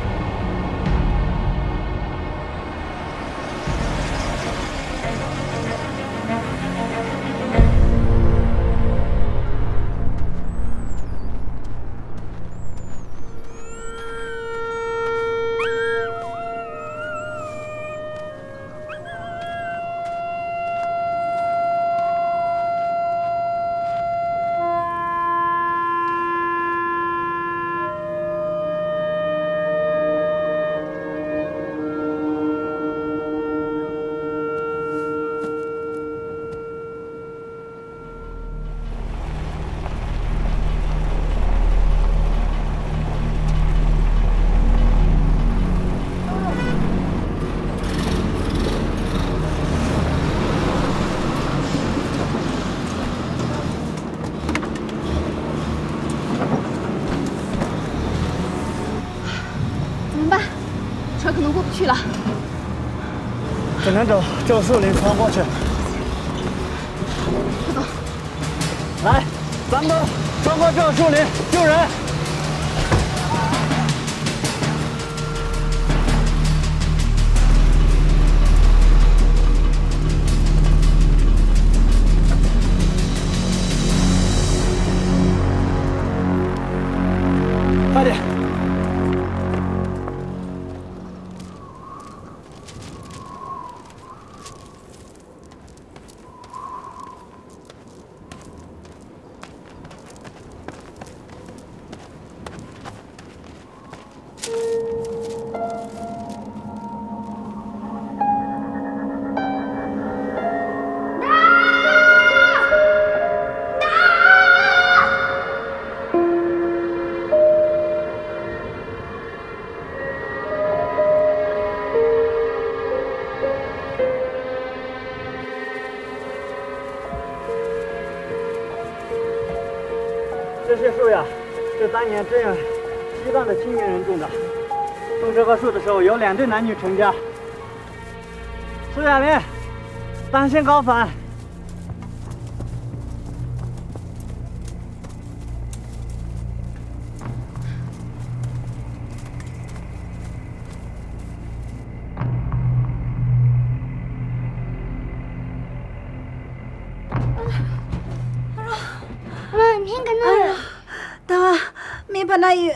车可能过不去了， 只能走树林穿过去。 快走！ 来，咱们都穿过这树林救人。 快点！这些树呀，是当年支援西藏的青年人种的。种这棵树的时候，有2对男女成家。苏亚林，当心高反！ 那雨，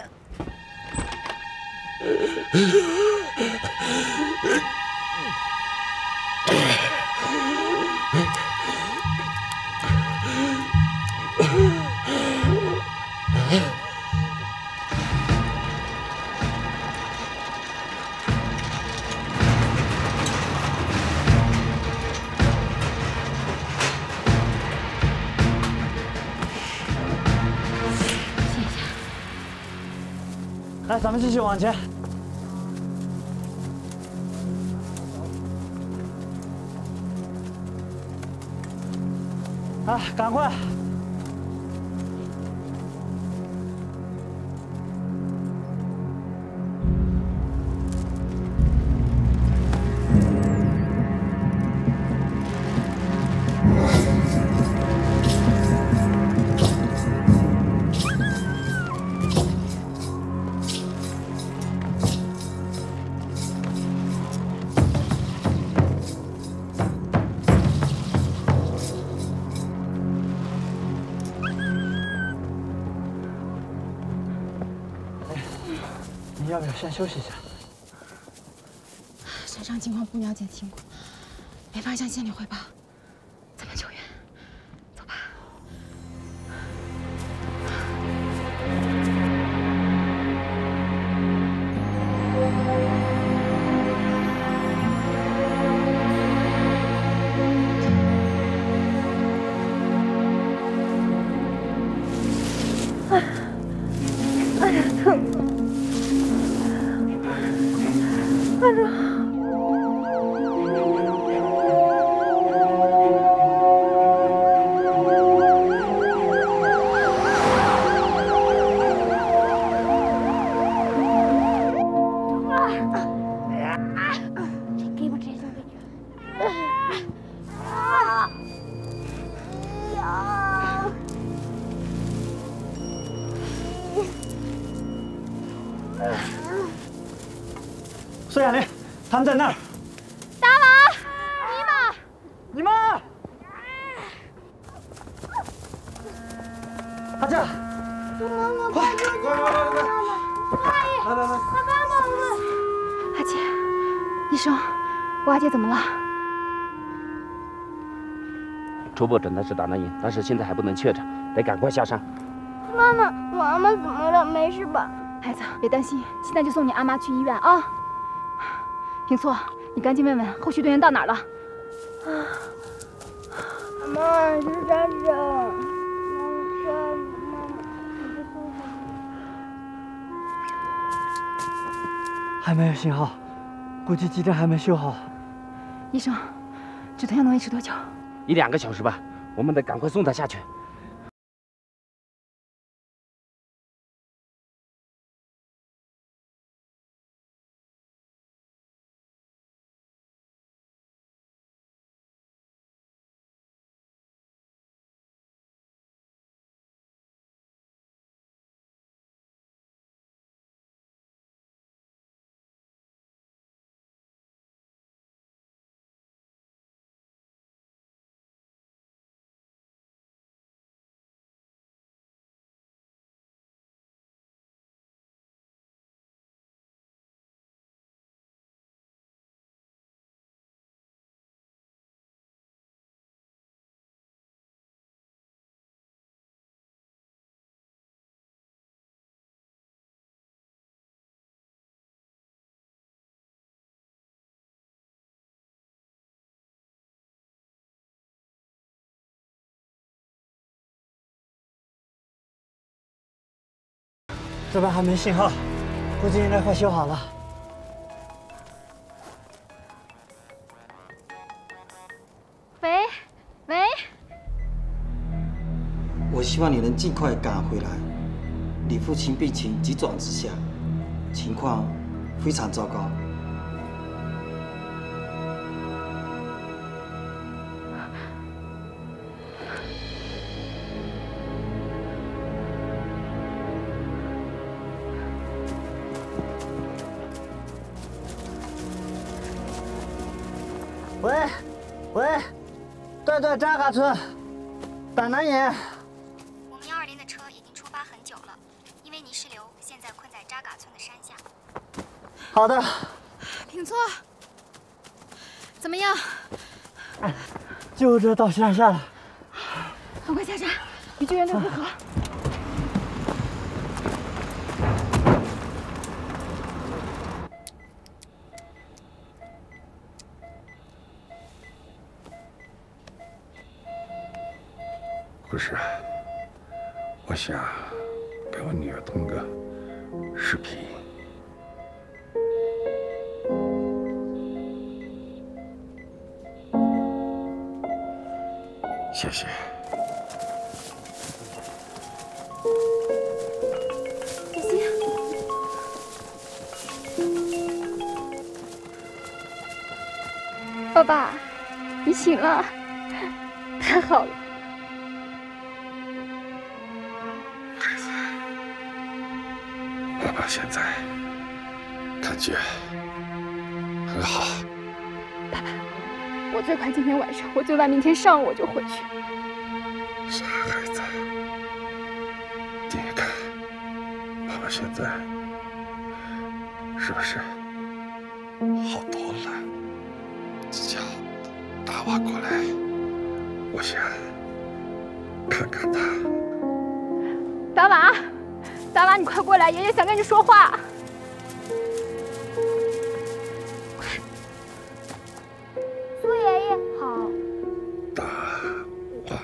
咱们继续往前。啊，赶快！你要不要先休息一下？ 山上情况不了解情况，没法向县里汇报，咱们救援，走吧。 哎呀，疼！哎呀！ 苏亚林，他们在那儿。 大王， 姨妈，阿佳，快！来！ 阿姐，医生，我阿姐怎么了？ 初步诊断是胆囊炎，但是现在还不能确诊，得赶快下山。 妈妈，我阿妈怎么了？没事吧？ 孩子，别担心，现在就送你阿妈去医院啊。平措，你赶紧问问后续队员到哪儿了。 妈，是站长。 还没有信号，估计基站还没修好。 医生，止疼药能维持多久 ？1、2个小时吧，我们得赶快送他下去。 这边还没信号，估计应该快修好了。 喂， 我希望你能尽快赶回来。你父亲病情急转直下，情况非常糟糕。 喂，对，扎嘎村，胆囊炎。 我们120的车已经出发很久了，因为泥石流，现在困在扎嘎村的山下。 好的。 平措，怎么样？ 就这到山下了。 赶快下山，与救援队会合。 护士，我想给我女儿通个视频。 谢谢。 小心！爸爸，你醒了，太好了。 孩子，爸爸现在感觉很好。 爸爸，我最快今天晚上，我最晚明天上午我就回去。 傻孩子，你看，爸爸现在是不是好多了？叫大娃过来，我想看看他。 大娃，大娃，你快过来，爷爷想跟你说话。 苏爷爷好。 大娃，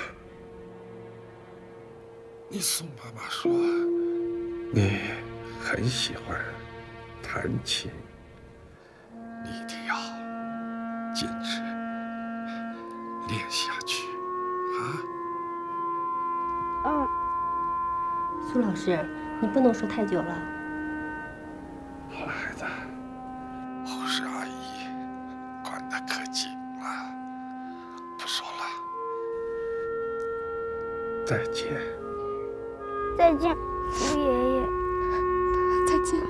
你苏妈妈说你很喜欢弹琴，你一定要坚持练下去啊！ 嗯。苏老师，你不能说太久了。 好了，孩子，护士阿姨管得可紧了，不说了，再见。 再见，苏爷爷。 再见。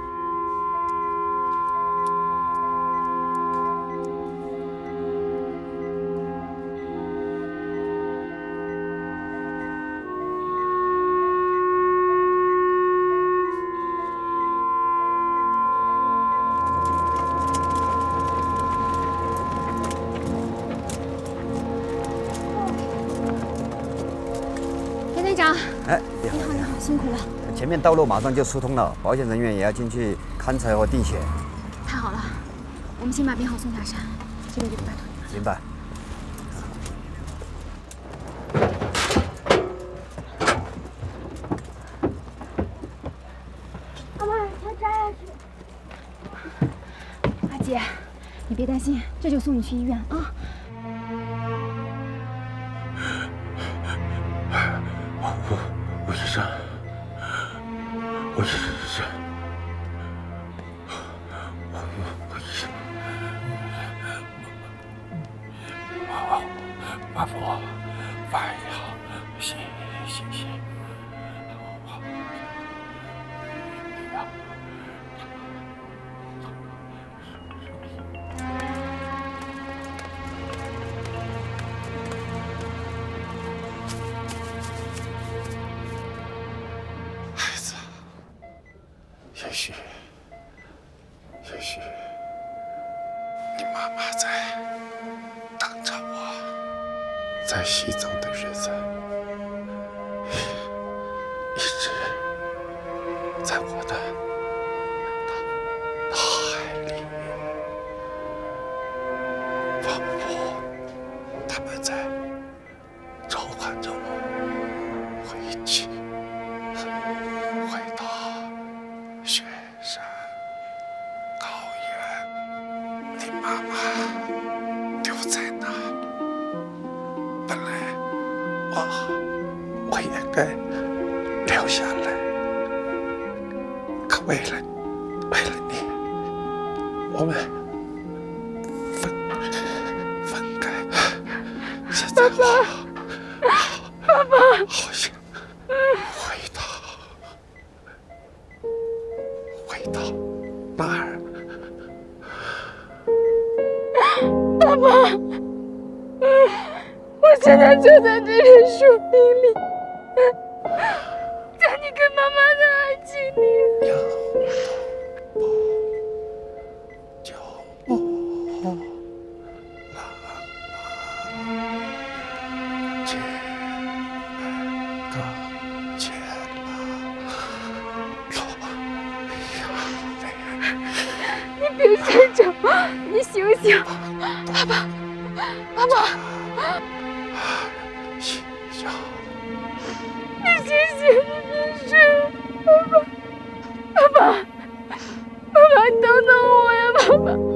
田队长， 哎， 你好，你好，辛苦了。 前面道路马上就疏通了，保险人员也要进去勘测和定血。 太好了，我们先把病号送下山，这个就拜托你了。 明白。 妈妈，他扎下去。 阿姐，你别担心，这就送你去医院啊。 我医生，我医生，我医生，妈夫，饭要谢谢。孩子，也许你妈妈在等着我，在西藏的日子一直在我的脑海里，仿佛他们在召唤着我回去，回到雪山高原。你妈妈留在那，本来我也该留下来，可为了你，我们分开。现在爸爸，好想回到那儿。 爸爸，我现在就在这片树林里，在你跟妈妈的爱情里。你别睡着，你醒醒，爸爸，爸爸， 醒醒， 你醒醒，你别睡了，爸爸，你等等我呀，爸爸。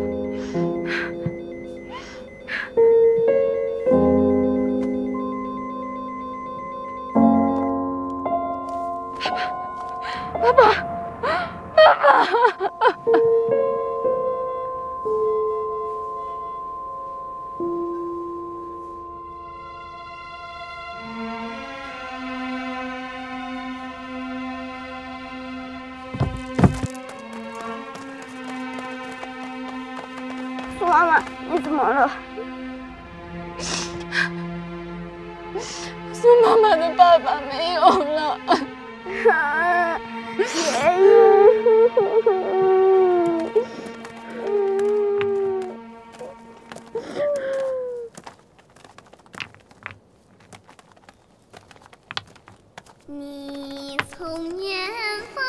苏妈妈，你怎么了？ 苏妈妈的爸爸没有了。 爷爷。 你从远方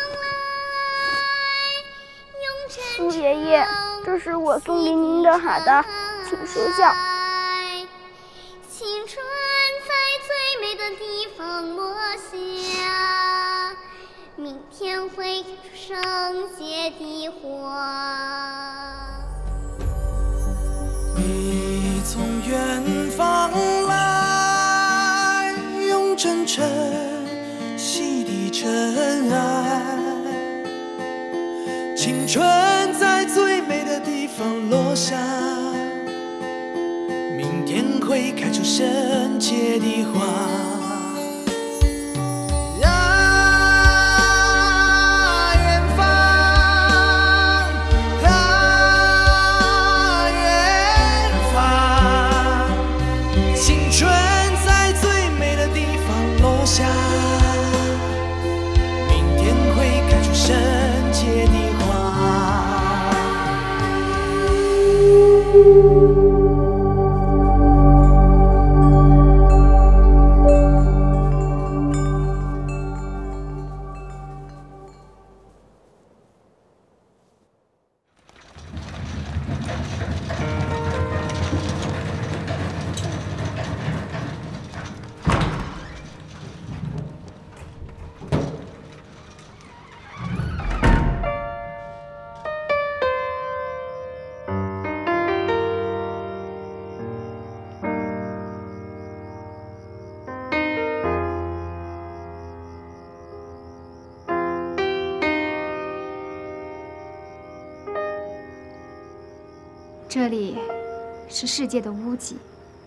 来， 苏爷爷，这是我送给您的海带，请收下。 青春在最美的地方落下，明天会开出圣洁的花。 你从远方来，用真诚洗涤尘埃，青春在最美的地方落下，明天会开出圣洁的花。 这里是世界的屋脊，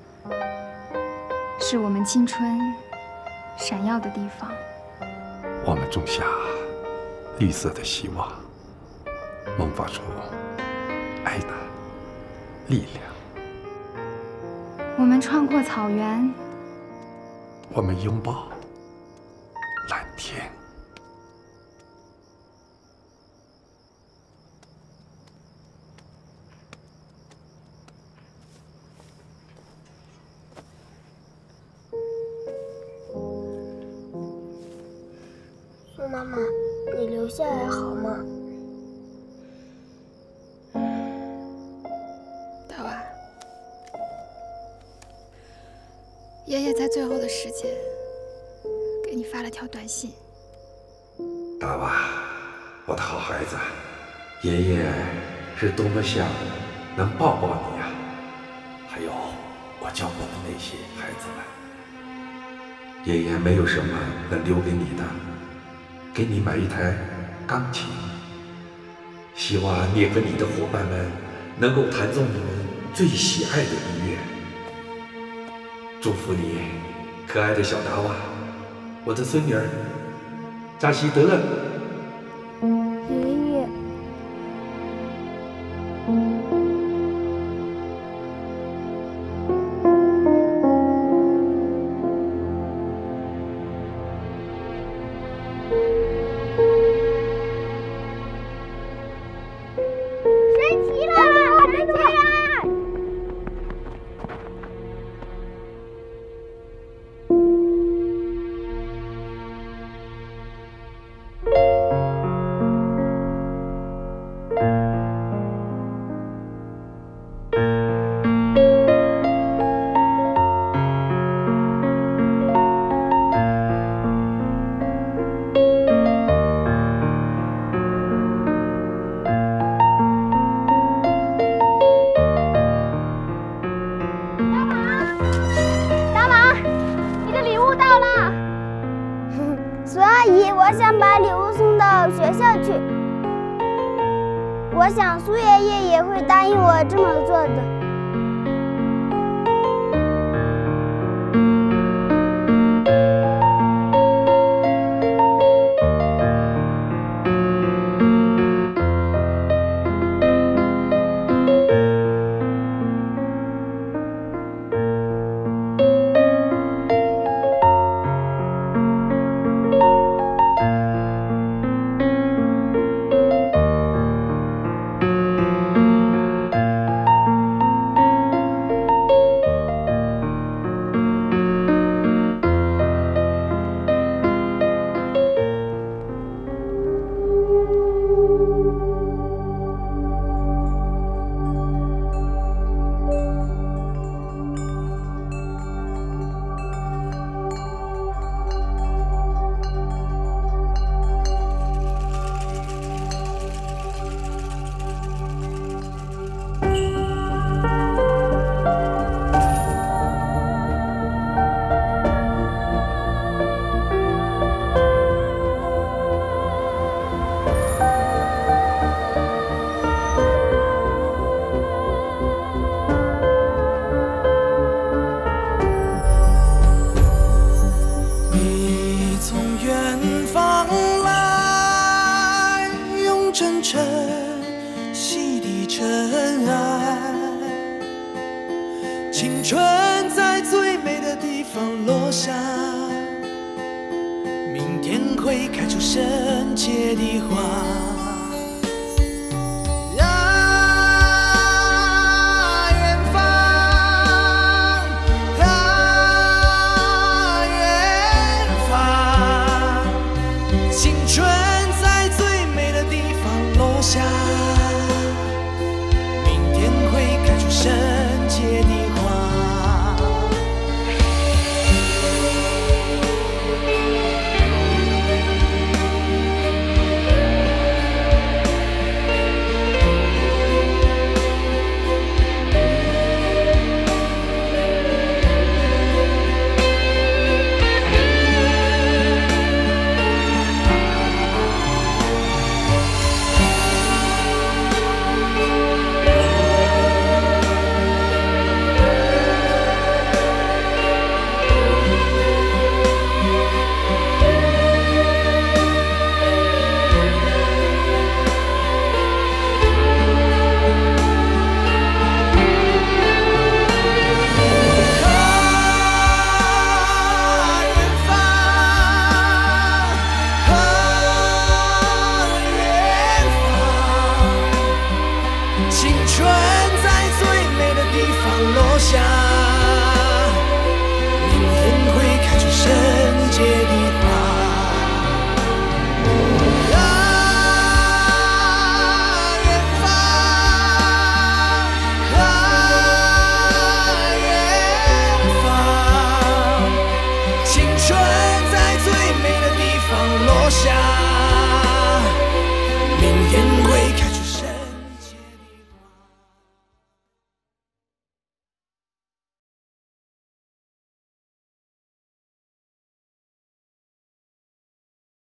是我们青春闪耀的地方。 我们种下绿色的希望，萌发出爱的力量。 我们穿过草原， 我们拥抱蓝天。 苏妈妈，你留下来好吗？ 大娃，爷爷在最后的时间给你发了条短信。 大娃，我的好孩子，爷爷是多么想能抱抱你呀！还有我教过的那些孩子们，爷爷没有什么能留给你的。给你买一台钢琴，希望你和你的伙伴们能够弹奏你们最喜爱的音乐。祝福你，可爱的小达娃，我的孙女儿扎西德。 爷爷。我想苏爷爷也会答应我这么做的。 尘埃。青春在最美的地方落下，明天会开出圣洁的花。落下。